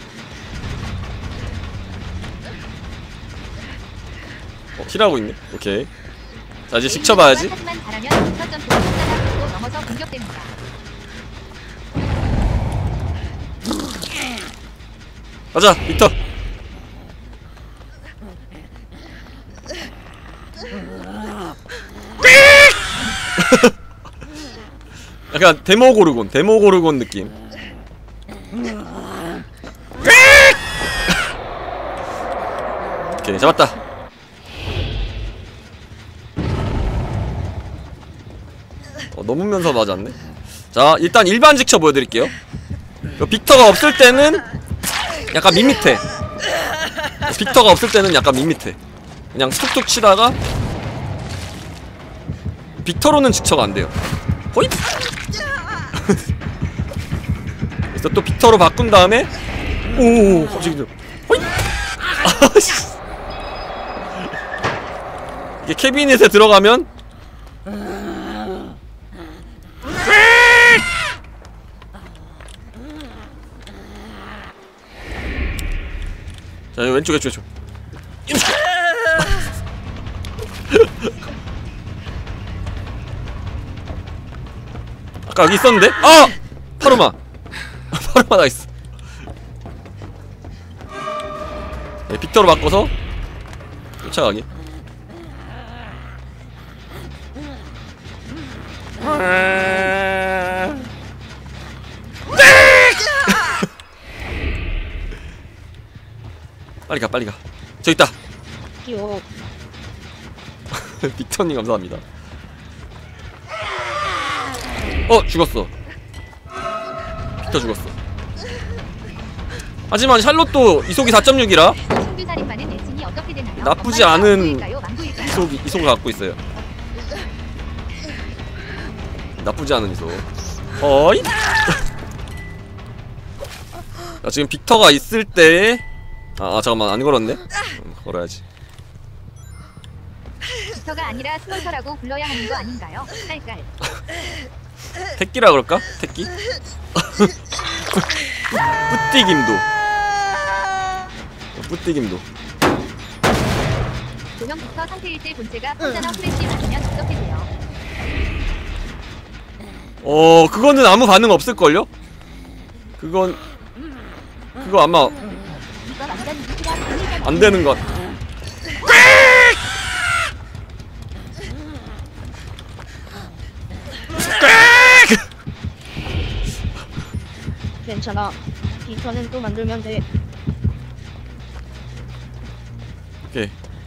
A: 어 힐하고 있네. 오케이. 자 이제 식쳐봐야지.
B: 하지만 잘하면 빅터 점프로 혼자나 넘어서 공격됩니다.
A: 가자 빅터. 약간 데모고르곤 데모고르곤 느낌. 오케이 잡았다. 어, 넘으면서 맞았네. 자 일단 일반 직처 보여드릴게요. 빅터가 없을 때는 약간 밋밋해. 빅터가 없을 때는 약간 밋밋해. 그냥 툭툭 치다가 빅터로는 직처가 안 돼요. 호잇! 그래서 또 빅터로 바꾼 다음에 오 갑자기 좀 호잇! 아씨. 이게 캐비닛에 들어가면 자 왼쪽 왼쪽 왼쪽. 아까 여기 있었는데? 아! 파르마! 파르마 나이스. 네, 빅터로 바꿔서 쫓아가기. 빨리 가 빨리 가. 저기 있다.
C: 귀여워.
A: 빅터님 감사합니다. 어 죽었어. 빅터 죽었어. 하지만 샬롯도 이속이 사 점 육이라
B: 신규살인마는 애칭이 어떻게 되나요?
A: 나쁘지
B: 엄마일까요?
A: 않은
B: 망구일까요? 망구일까요?
A: 이속이, 이속을 갖고 있어요. 나쁘지 않은 이속. 어이? 자 지금 빅터가 있을 때 아, 아 잠깐만 안 걸었네? 음, 걸어야지.
B: 빅터가 아니라 스폰서라고 불러야 하는 거 아닌가요? 깔깔.
A: 택기라 그럴까? 택기? 뿌띠김도. 뿌띠김도.
B: 조형 빅터 상태일 때 본체가 혼자나 후레쉬 맞으면 어떻게 돼요?
A: 어 그거는 아무 반응 없을걸요? 그건 그거 아마
I: 이거 완전 미치라.
A: 안 되는 것.
C: 괜찮아. 빅터는 또 만들면 돼.
A: 오케이.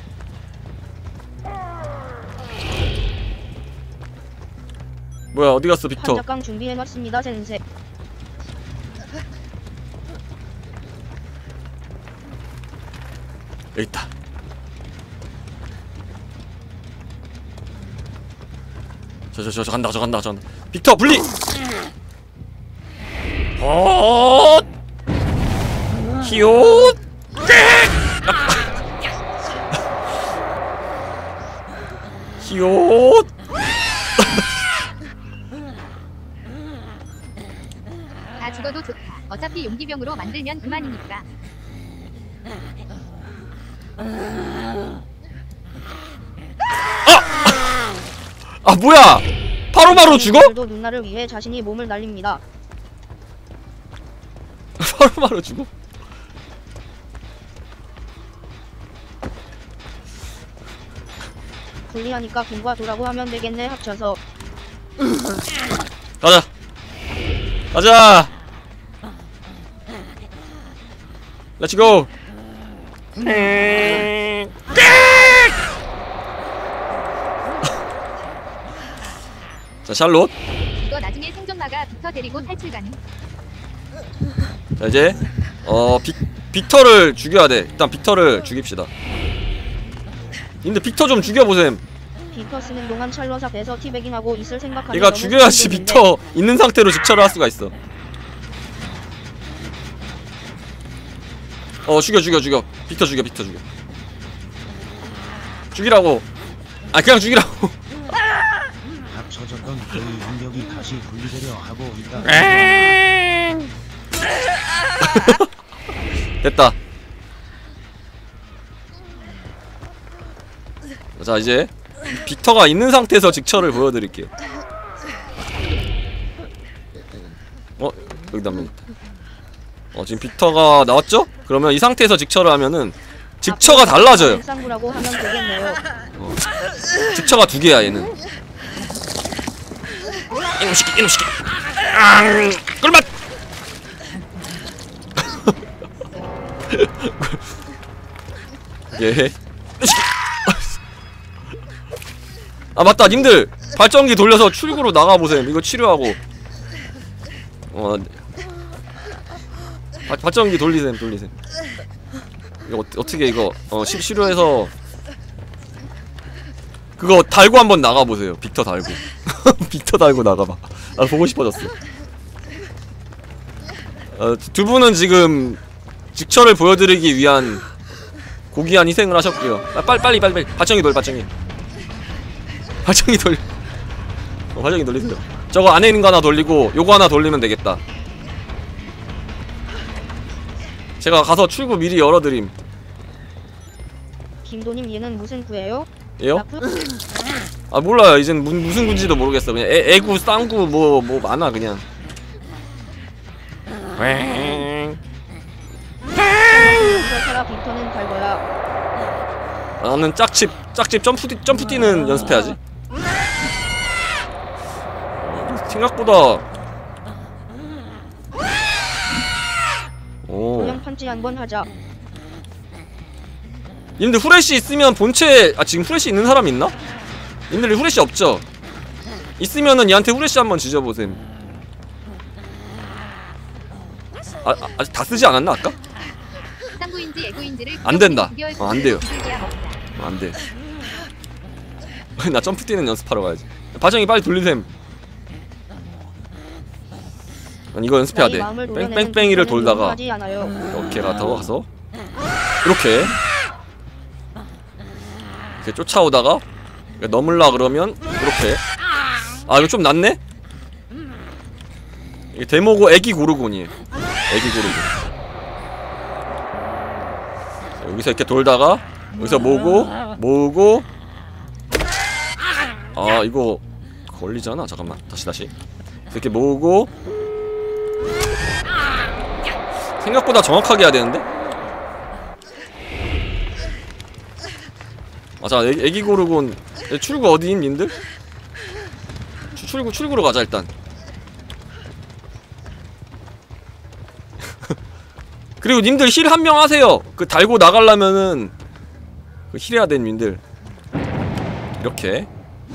A: 뭐야 어디 갔어 빅터?
C: 한작강 준비해놨습니다 센세.
A: 여기 있다. 저 저 저 저 간다 저 간다 저 간다. 빅터 분리. 헛. 히옷. 히옷.
B: 다 죽어도 좋다. 어차피 용기병으로 만들면 그만이니까.
A: 아 뭐야? 바로바로 죽어?
C: 오늘도 누나를 위해 자신이 몸을 날립니다.
A: 바로바로 죽어?
C: 분리하니까 빈과 도라고 하면 되겠네 합쳐서.
A: 가자. 가자. 렛츠고. 자 샬롯.
B: 이거 나중에 생존 나가 빅터 데리고 탈출 가능.
A: 자 이제 어 빅, 빅터를 죽여야 돼. 일단 빅터를 죽입시다. 근데 빅터 좀 죽여보셈.
C: 빅터 쓰는 동안 찰럿 앞에서 티베깅하고 있을 생각하면
A: 얘가
C: 너무
A: 죽여야지
C: 힘든데.
A: 빅터 있는 상태로 직처를 할 수가 있어. 어 죽여 죽여 죽여. 빅터 죽여 빅터 죽여. 죽이라고. 아 그냥 죽이라고.
J: 합쳐졌던 그의 능력이 다시 분리되려 하고 있다.
A: 됐다. 자 이제 빅터가 있는 상태에서 직처를 보여드릴게요. 어? 여기다 한명 있다. 어 지금 빅터가 나왔죠? 그러면 이 상태에서 직처를 하면은 직처가 달라져요.
C: 쌍구라고 하면 되겠네요.
A: 어. 직처가 두 개야 얘는. 이놈 시키 이놈 시키. 아, 꿀맛. 예. 아 맞다 님들 발전기 돌려서 출구로 나가보셈. 이거 치료하고 어 바, 발전기 돌리셈 돌리셈. 이거 어, 어떻게 이거 어 시, 치료해서 그거 달고 한번 나가보세요. 빅터 달고. 빅터 달고 나가봐. 나 보고 싶어졌어. 어, 두 분은 지금 직처를 보여드리기 위한 고귀한 희생을 하셨고요. 아, 빨리 빨리 빨리 빨리 발전기 돌 발전기. 발전기 돌. 어, 발전기 돌리세요. 저거 안에 있는 거 하나 돌리고 요거 하나 돌리면 되겠다. 제가 가서 출구 미리 열어드림.
C: 김도님 얘는 무슨 구예요?
A: 예요?
C: 나프?
A: 아 몰라요. 이젠 무, 무슨 군지도 모르겠어. 그냥 애, 애구 쌍구 뭐 뭐 많아 그냥.
C: 사라 빅터는 갈 거야.
A: 나는 짝집 짝집 점프 뛰, 점프 뛰는 연습해야지. 생각보다 오.
C: 그냥 판치 한번 하자.
A: 님들 후레쉬 있으면 본체 아 지금 후레쉬 있는 사람 있나? 님들 후레쉬 없죠? 있으면은 얘한테 후레쉬 한번 지져보셈. 아, 아 아직 다 쓰지 않았나 아까?
B: 쌍구인지 애구인지를
A: 안 된다.
B: 구별
A: 어, 안 돼요.
B: 구별해야 먹자.
A: 어, 안 돼. 나 점프 뛰는 연습하러 가야지. 발전기 빨리 돌리셈. 아니, 이거 연습해야 돼. 뺑뺑뺑이를 돌다가 이렇게 가서 가서 이렇게 이렇게 쫓아오다가 넘을라 그러면 이렇게. 아 이거 좀 낫네? 이게 데모고 애기 고르곤이에요. 애기 고르곤. 자, 여기서 이렇게 돌다가 여기서 모으고 모으고. 아 이거 걸리잖아. 잠깐만 다시 다시 이렇게 모으고. 생각보다 정확하게 해야 되는데? 아, 자, 애기, 애기 고르곤. 출구 어디임, 님들? 출, 출구, 출구로 가자, 일단. 그리고 님들 힐 한 명 하세요. 그 달고 나가려면은 그 힐해야 된 님들 이렇게.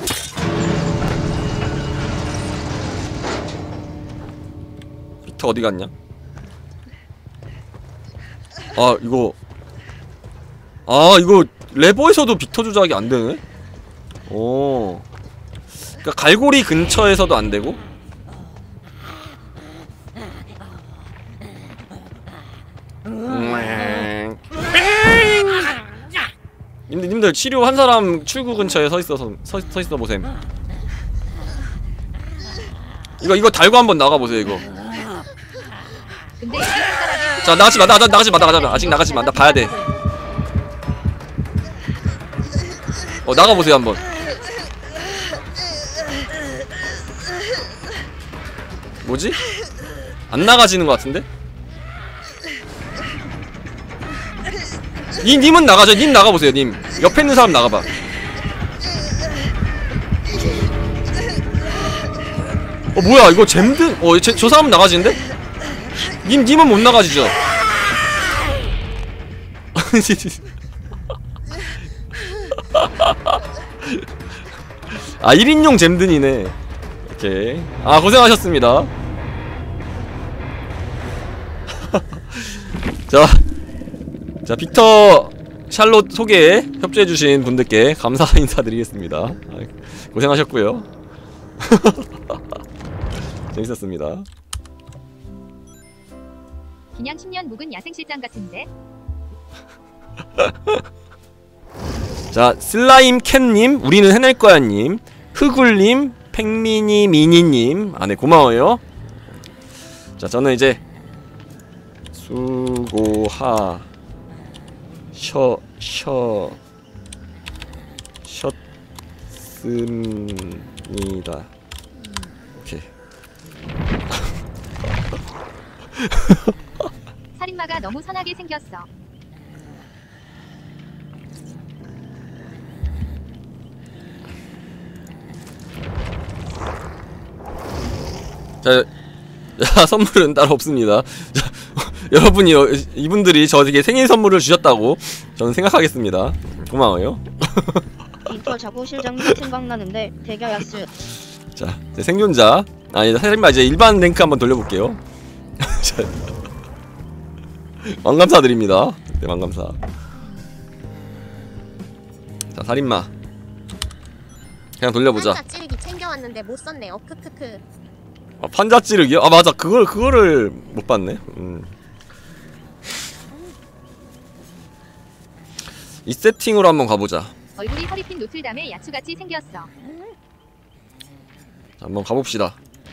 A: 빅터 어디 갔냐? 아 이거 아 이거 레버에서도 빅터 조작이 안 되네? 오. 그니까 갈고리 근처에서도 안 되고? 님들, 님들 치료 한 사람 출구 근처에 서 있어서 서, 서 있어 보셈. 이거 이거 달고 한번 나가 보세요 이거.
B: 근데 이게 손가락이
A: 자 나가지 마, 나, 나 나가지 마, 나가지 마. 아직 나가지 마. 나 봐야 돼. 어 나가 보세요 한번. 뭐지? 안 나가지는 것 같은데? 이 님은 나가죠. 님 나가보세요. 님 옆에 있는 사람 나가봐. 어 뭐야 이거 잼든 어 제, 저 사람은 나가지는데? 님 님은 못 나가지죠? 아 일 인용 잼든이네. 오케이. 아 고생하셨습니다. 자, 자 빅터 샬롯 소개에 협조해주신 분들께 감사 인사드리겠습니다. 아, 고생하셨고요. 재밌었습니다.
B: 그냥 십 년 묵은 야생실장 같은데.
A: 자 슬라임 캣님, 우리는 해낼거야님, 흐굴님, 팽미니 미니님, 아네 고마워요. 자 저는 이제 수고하 셔 셔 셨습니다. 오케이.
B: 살인마가 너무 선하게 생겼어.
A: 자, 자 선물은 따로 없습니다. 자, 여러분이 어, 이분들이 저에게 생일 선물을 주셨다고 저는 생각하겠습니다. 고마워요.
C: 빅터 자꾸 실장님 생각나는데 대가야스.
A: 자, 제 생존자 아니 살인마 이제 일반 랭크 한번 돌려볼게요. 왕감사 드립니다. 네 왕감사. 자 살인마 그냥 돌려보자.
I: 한자 찌르기 챙겨왔는데 못 썼네. 어 크크크.
A: 아 판자 찌르기요? 아 맞아 그걸 그거를 못 봤네. 음. 이 세팅으로 한번 가보자.
B: 얼굴이 허리핀 노틀담의 야추같이 생겼어.
A: 자, 한번 가봅시다.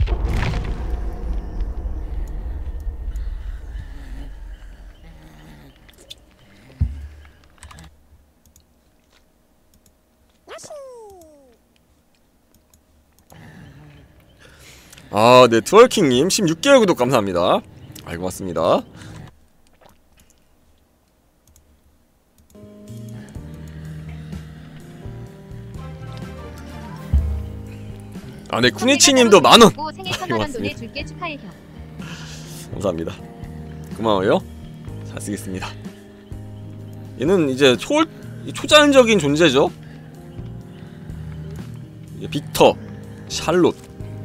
A: 아, 네, 트월킹님 십육 개월 구독 감사합니다. 아이 고맙습니다. 아, 네, 쿠니치님도 만원!
B: 생일 천만원 돈에 줄게 축하해 형.
A: 감사합니다. 고마워요. 잘 쓰겠습니다. 얘는 이제 초, 초자연적인 존재죠? 빅터, 샬롯.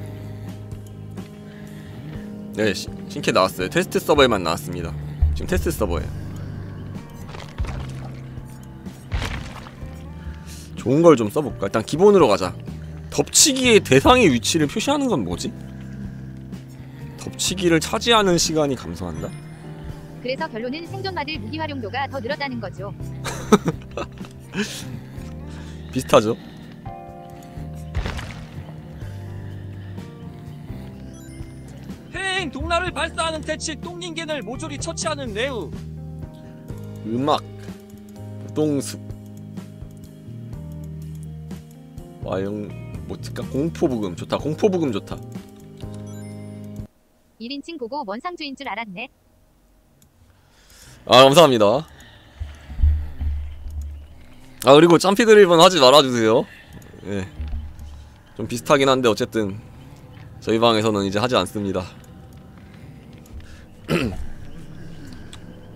A: 네, 시, 신캐 나왔어요. 테스트 서버에만 나왔습니다. 지금 테스트 서버에. 좋은 걸 좀 써볼까? 일단 기본으로 가자. 덮치기의 대상의 위치를 표시하는 건 뭐지? 덮치기를 차지하는 시간이 감소한다?
B: 그래서 결론은 생존마들 무기 활용도가 더 늘었다는 거죠.
A: 비슷하죠?
F: 해행 동라를 발사하는 퇴치 똥닌겐을 모조리 처치하는 레우.
A: 음악 똥숲 와영 뭐랄까 공포부금 좋다. 공포부금 좋다.
B: 일 인칭 보고 원상주인 줄 알았네.
A: 아 감사합니다. 아 그리고 짬피 드립은 하지 말아주세요. 예, 좀 비슷하긴 한데 어쨌든 저희 방에서는 이제 하지 않습니다.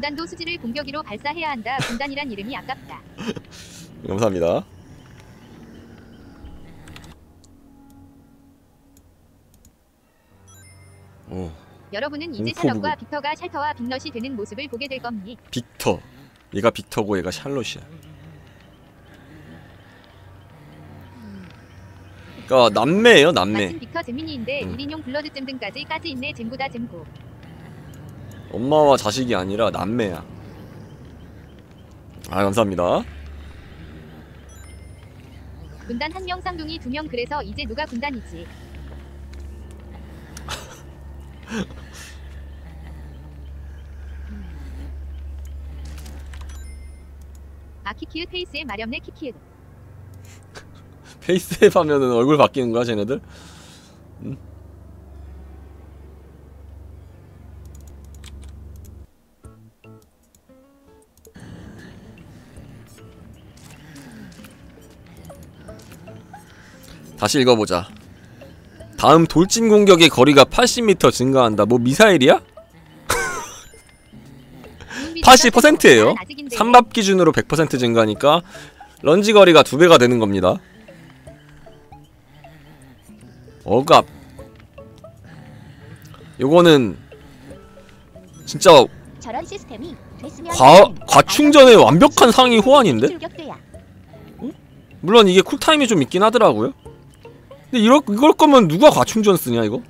B: 군단도 수지를 공격기로 발사해야 한다. 군단이란 이름이 아깝다.
A: 감사합니다. 오,
B: 여러분은 이제
A: 공포
B: 샬럿과
A: 부분.
B: 빅터가 샬터와 빅넛이 되는 모습을 보게 될 겁니다.
A: 빅터. 얘가 빅터고 얘가 샬롯이야. 그러니까 남매예요, 남매.
B: 마침 빅터 재민이인데
A: 음.
B: 일 인용 블러드쯤 등까지 까지 있네. 잼구다 잼구.
A: 엄마와 자식이 아니라 남매야. 아, 감사합니다.
B: 군단 한 명, 쌍둥이 두 명. 그래서 이제 누가 군단이지? 아 키키읒 페이스에 마렵네 키키읒.
A: 페이스앱 하면은 얼굴 바뀌는 거야, 쟤네들? 음? 다시 읽어보자. 다음 돌진 공격의 거리가 팔십 미터 증가한다. 뭐 미사일이야? 팔십 퍼센트예요. 삼밥 기준으로 백 퍼센트 증가니까 런지 거리가 두 배가 되는 겁니다. 억압. 요거는 진짜
I: 저런 시스템이 됐으면
A: 과,
I: 하는
A: 과충전의 완벽한 상위 호환인데?
I: 출격돼야.
A: 물론 이게 쿨타임이 좀 있긴 하더라고요. 근데 이럴, 이걸 거면 누가 과충전 쓰냐 이거?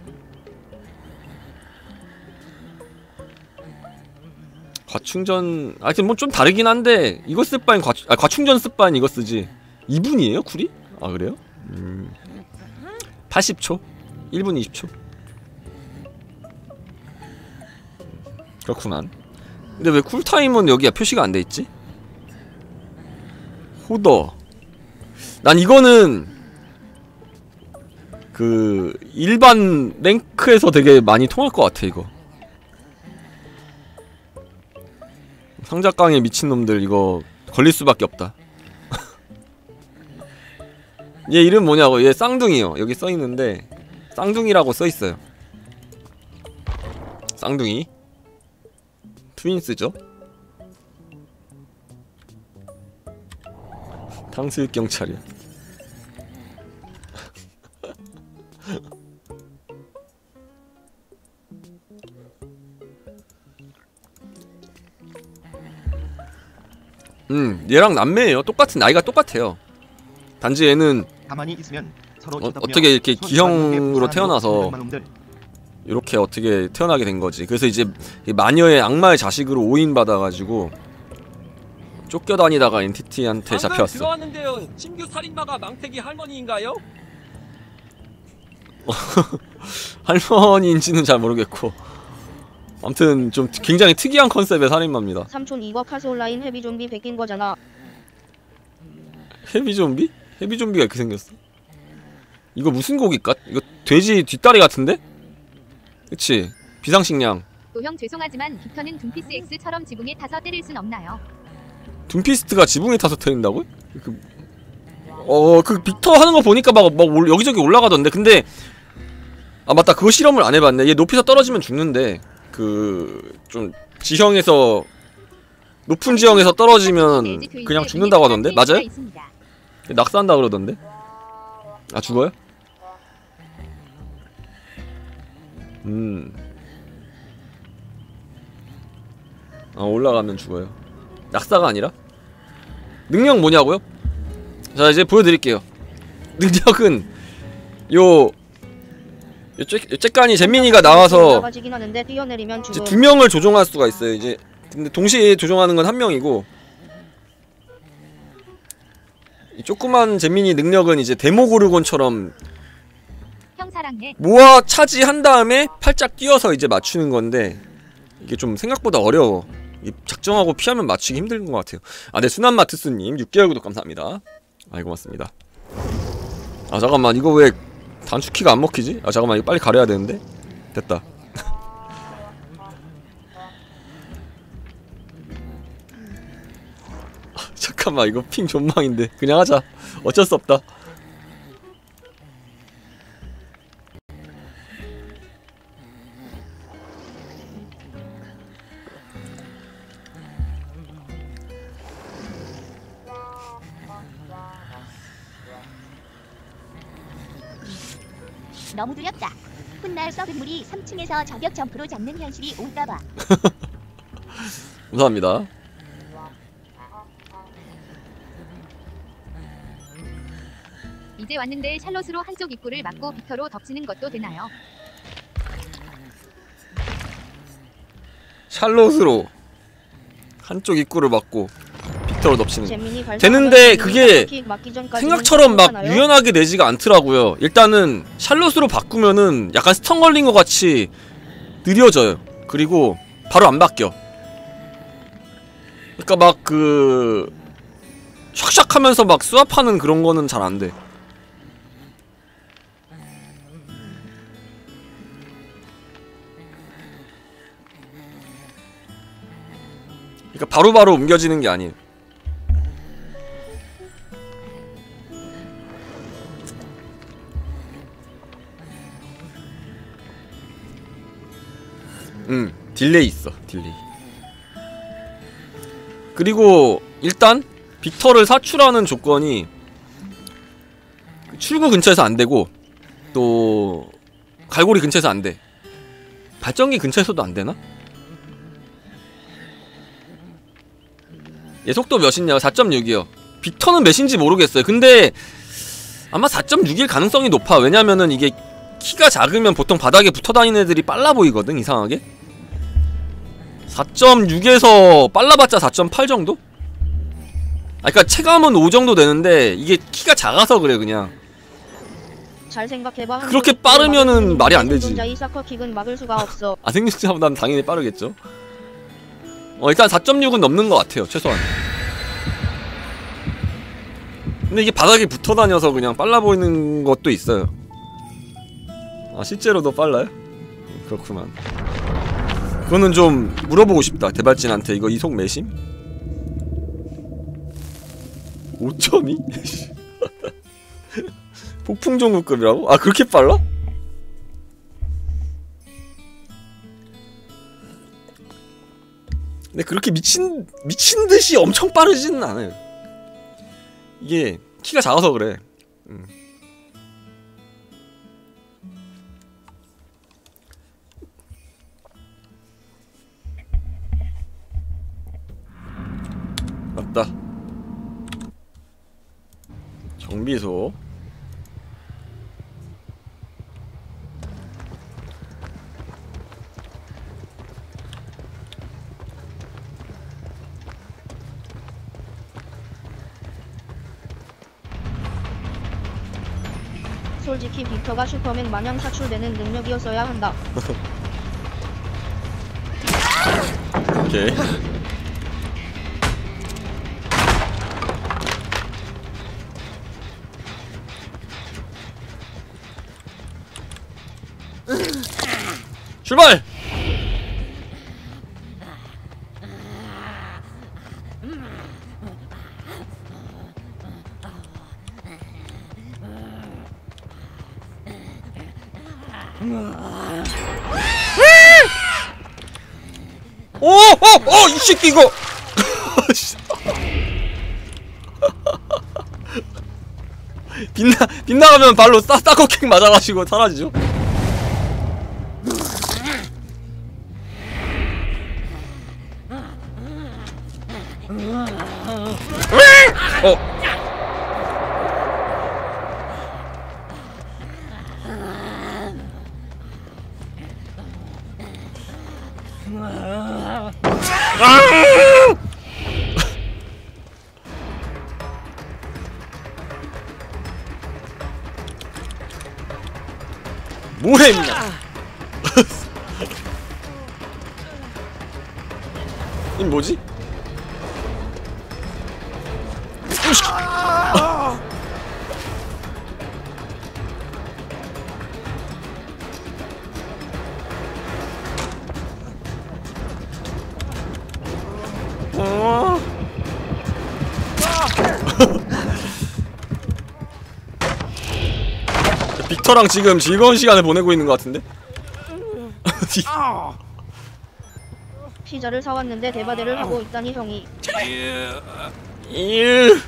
A: 과충전... 하여튼 뭐 좀 다르긴 한데 이거 쓸 바엔 과, 아, 과충전 쓸 바엔 이거 쓰지. 이 분이에요 쿨이? 아 그래요? 음... 팔십 초? 일 분 이십 초? 그렇구만. 근데 왜 쿨타임은 여기가 표시가 안 돼있지? 호더. 난 이거는 그 일반 랭크에서 되게 많이 통할 것 같아 이거. 상작강의 미친놈들 이거 걸릴 수밖에 없다. 얘 이름 뭐냐고. 얘 쌍둥이요. 여기 써있는데 쌍둥이라고 써있어요. 쌍둥이 트윈스죠. 탕수육 경찰이야. 음, 얘랑 남매예요. 똑같은 나이가 똑같아요. 단지 얘는
H: 가만히 있으면 서로
A: 어,
H: 쳐다보며
A: 어떻게 이렇게
H: 손
A: 기형으로
H: 잡는 게
A: 태어나서
H: 부산한 놈들.
A: 이렇게 어떻게 태어나게 된 거지. 그래서 이제 이 마녀의 악마의 자식으로 오인받아가지고 쫓겨다니다가 엔티티한테
F: 방금
A: 잡혀왔어.
F: 들어왔는데요. 신규 살인마가 망태기 할머니인가요?
A: 할머니인지는 잘 모르겠고 아무튼 좀 굉장히 특이한 컨셉의 살인마입니다.
C: 삼촌 이거 카스 온라인 헤비 좀비 베낀 거잖아.
A: 헤비 좀비? 헤비 좀비가 이렇게 생겼어? 이거 무슨 고기까? 이거 돼지 뒷다리 같은데? 그치? 비상식량.
B: 도형 죄송하지만 빅터는 둠피스 X처럼 지붕에 타서 때릴 순 없나요?
A: 둠피스트가 지붕에 타서 때린다고? 그, 어, 그 빅터 하는 거 보니까 막, 막 올, 여기저기 올라가던데. 근데 아 맞다, 그거 실험을 안 해봤네. 얘 높이서 떨어지면 죽는데 그 좀 지형에서 높은 지형에서 떨어지면 그냥 죽는다고 하던데? 맞아요? 낙사한다 그러던데? 아 죽어요? 음. 아 올라가면 죽어요. 낙사가 아니라? 능력 뭐냐고요? 자 이제 보여드릴게요. 능력은 요 요 쬐깐이 잼민이가 나와서
C: 올라가지긴 하는데 뛰어내리면
A: 이제
C: 죽음.
A: 두 명을 조종할 수가 있어요. 이제 근데 동시에 조종하는 건 한 명이고 이 조그만 잼민이 능력은 이제 데모고르곤처럼
B: 형 사랑해.
A: 모아 차지한 다음에 팔짝 뛰어서 이제 맞추는 건데 이게 좀 생각보다 어려워. 이게 작정하고 피하면 맞추기 힘든 것 같아요. 아, 네, 순한마트스님 육 개월 구독 감사합니다. 아이 고맙습니다. 아 잠깐만 이거 왜 단축키가 안 먹히지? 아 잠깐만 이거 빨리 가려야 되는데. 됐다. 아, 잠깐만 이거 핑 존망인데 그냥 하자. 어쩔 수 없다.
I: 너무 두렵다. 훗날 썩은 물이 삼 층에서 저격 점프로 잡는 현실이 올까봐.
A: 감사합니다.
B: 이제 왔는데 샬롯으로 한쪽 입구를 막고 빅터로 덮치는 것도 되나요?
A: 샬롯으로 한쪽 입구를 막고 빅터로 덮치는
C: 재민이
A: 되는데 그게
C: 킥 맞기 전까지는
A: 생각처럼 막
C: 괜찮아요?
A: 유연하게 되지가 않더라고요. 일단은 샬롯으로 바꾸면은 약간 스턴 걸린 것 같이 느려져요. 그리고 바로 안 바뀌어. 그러니까 막 그 샥샥 하면서 막 스왑하는 그런 거는 잘 안 돼. 그러니까 바로바로 옮겨지는 게 아니에요. 음, 딜레이 있어, 딜레이. 그리고 일단 빅터를 사출하는 조건이 출구 근처에서 안 되고 또 갈고리 근처에서 안 돼. 발전기 근처에서도 안 되나? 얘 속도 몇이냐? 사 점 육이요. 빅터는 몇인지 모르겠어요. 근데 아마 사 점 육일 가능성이 높아. 왜냐면은 이게 키가 작으면 보통 바닥에 붙어다니는 애들이 빨라 보이거든, 이상하게. 사 점 육에서 빨라봤자 사 점 팔 정도? 아, 그니까 체감은 오 정도 되는데 이게 키가 작아서 그래, 그냥.
C: 잘 생각해봐.
A: 그렇게 빠르면은 말이 안 되지.
C: 생존자의 사커킥은 막을 수가 없어.
A: 아, 생존자보다는 당연히 빠르겠죠. 어, 일단 사 점 육은 넘는 것 같아요, 최소한. 근데 이게 바닥에 붙어다녀서 그냥 빨라 보이는 것도 있어요. 아, 실제로도 빨라요? 그렇구만. 그거는 좀 물어보고 싶다, 대발진한테. 이거 이속 매심? 오 점 이? 폭풍 종구급이라고? 아, 그렇게 빨라? 근데 그렇게 미친 미친듯이 엄청 빠르지는 않아요. 이게 키가 작아서 그래. 음. 맞다. 정비소.
C: 솔직히 빅터가 슈퍼맨 마냥 사출되는 능력이었어야 한다.
A: 오케이. 출발! 오! 어! 어! 이 새끼 이거! 빗나, 빗나가면 발로 싸, 싸커킥 맞아가지고 사라지죠? 어. 뭐해 임마. 이 뭐지? 어. 빅터랑 지금 즐거운 시간을 보내고 있는 것 같은데?
C: 피자를 사왔는데 대바대를 하고 있다니 형이.
A: 일.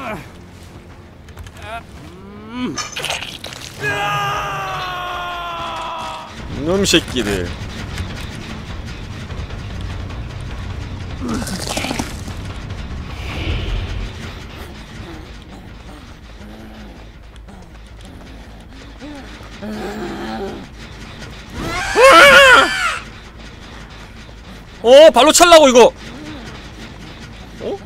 A: 이놈 새끼들. 어, 발로 찰라고 이거. 어?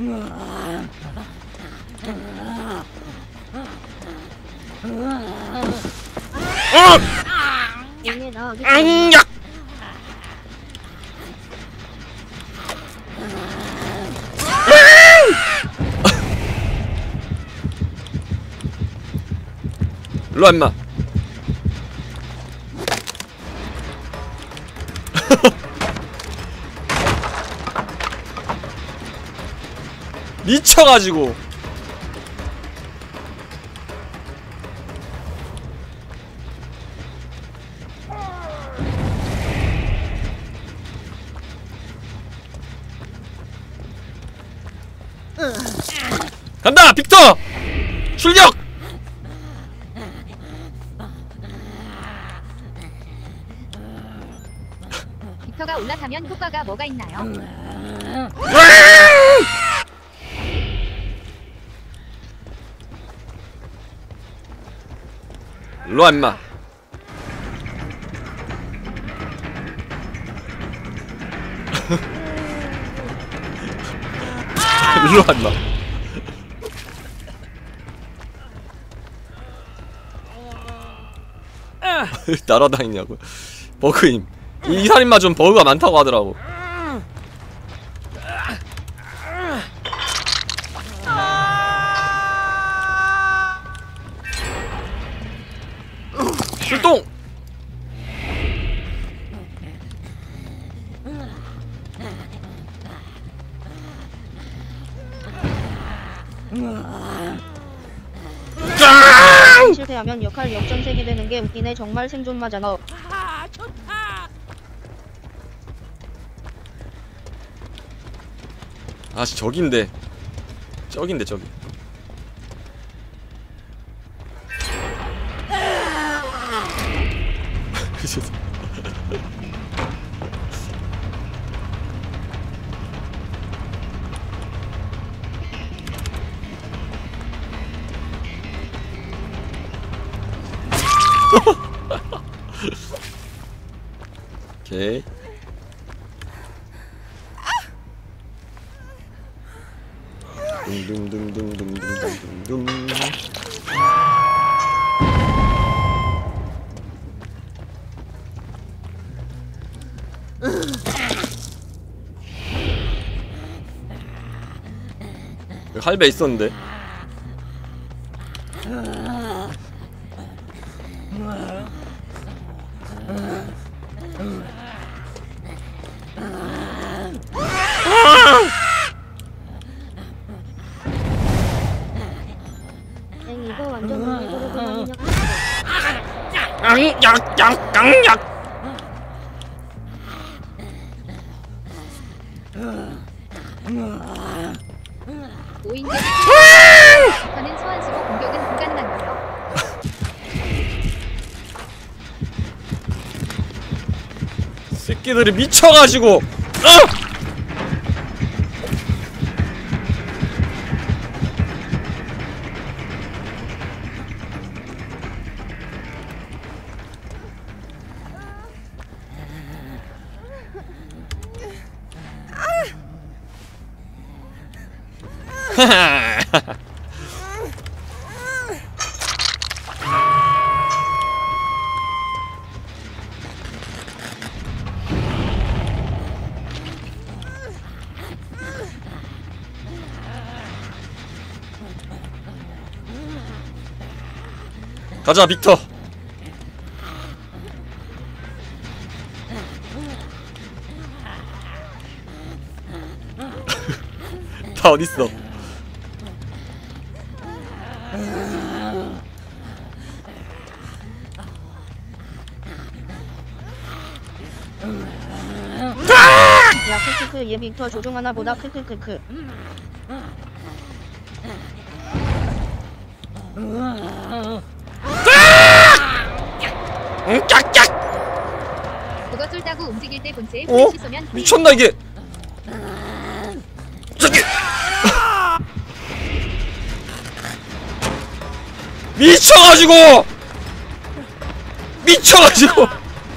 C: 얘네 나
A: 앙약. 일로와 임마. 미쳐가지고. 간다 빅터 출격.
B: 빅터가 올라타면 효과가 뭐가 있나요?
A: 일로와 임마. 일로와 임마. 날아다니냐고. 버그임. 이 살인마 좀 버그가 많다고 하더라고. 출동!
C: 실패하면 역할 역전 세게 되는 게 웃기네. 정말 생존마잖아.
A: 아, 저긴데. 저긴데, 저기. 오케이. 둥둥둥둥둥둥둥둥. 할배 있었는데.
C: 엥 이거 완전 운동으로
A: 깡약약깡약.
B: 오인제 빅터는 소환수로 공격은 불가능한가요?
A: 새끼들이 미쳐가지고. 어! 가자 빅터. 다 어딨어.
C: 야 크크크 얘 빅터 조종하나 보다 크크크크.
A: 응, 깍깍!
B: 그거 쫄다고 움직일 때 본체에
A: 어?
B: 플래시 쏘면
A: 미쳤나 이게? 저기! 미쳐가지고! 미쳐가지고!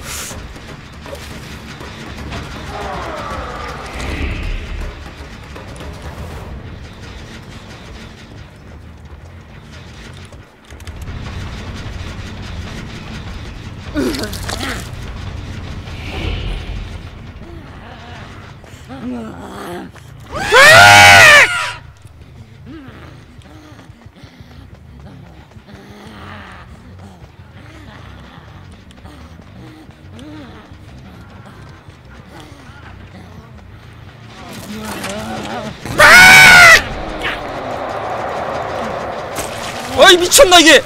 A: 어이 미쳤나 이게!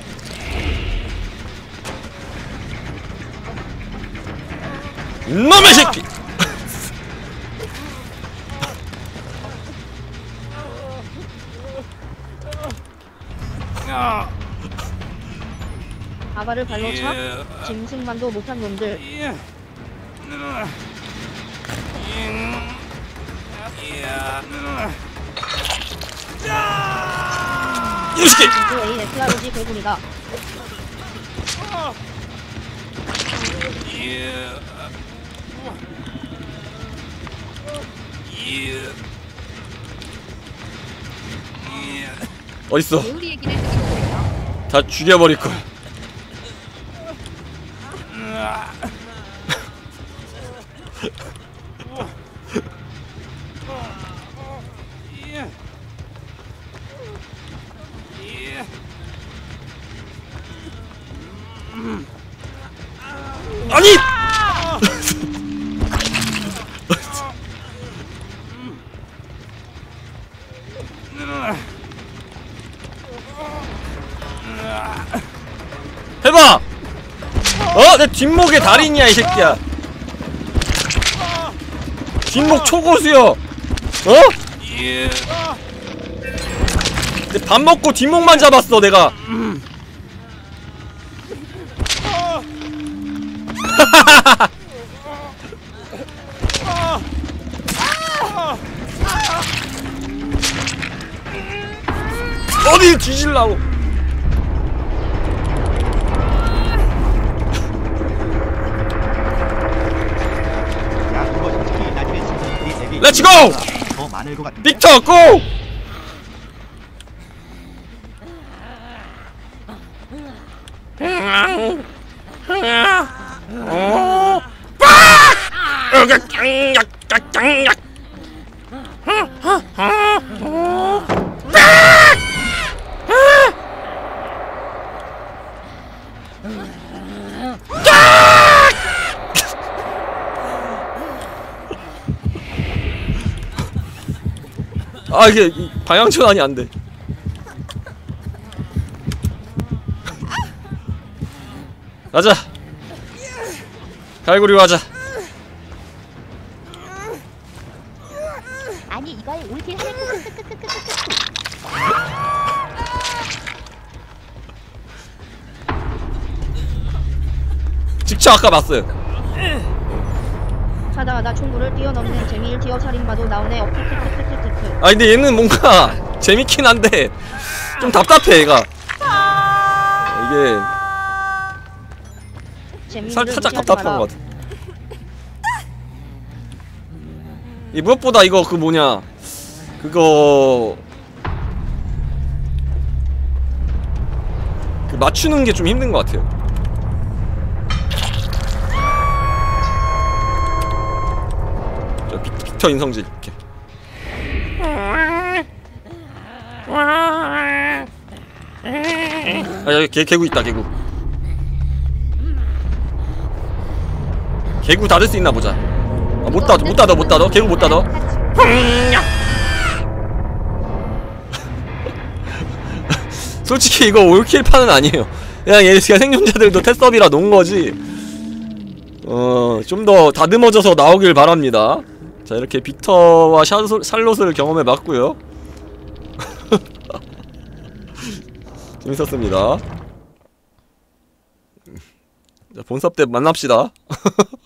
A: 이놈의 새끼!
C: 아가를 발로 차? 짐승만도 못한 놈들.
A: 이 새끼!
C: 그 A F R O G 개구리다.
A: 어딨어?
B: 개우리 얘기를 듣고 있어요.
A: 다 죽여버릴걸. 아니! 해봐! 어? 내 뒷목에 달인이야 이 새끼야. 뒷목 초고수여. 어? 내 밥 먹고 뒷목만 잡았어 내가. 어디 뒤질라고.
H: 야, 그거 솔직히 나중에 친구들이 되게
A: 렛츠고!
H: 더 많을 것 같은데.
A: 빅터 고! 아 이게 이 방향 전환이 안 돼. 가자. 갈고리 가자.
I: 아니 이걸 올킬 하는 크크크크크크크.
A: 직접 아까 봤어요.
C: 하다 하다 총구를 뛰어넘는 재미일 티어 살인마도 나오네. 어크크크크크크.
A: 아 근데 얘는 뭔가 재밌긴 한데 좀 답답해 얘가. 이게 살, 살짝 답답한 것 같아. 이 무엇보다 이거 그 뭐냐 그거 그 맞추는 게 좀 힘든 것 같아요. 저 빅, 빅터 인성질 이렇게. 아 여기 개, 개구 있다 개구. 개구 닫을 수 있나 보자. 아, 못 닫아 못 닫아 못 닫아 개구 못 닫아. 솔직히 이거 올킬 판은 아니에요. 그냥 얘 생존자들도 테스업이라 놓은 거지. 어 좀 더 다듬어져서 나오길 바랍니다. 자 이렇게 빅터와 샬롯, 샬롯을 경험해 봤고요. 재밌었습니다. 자, 본섭 때 만납시다.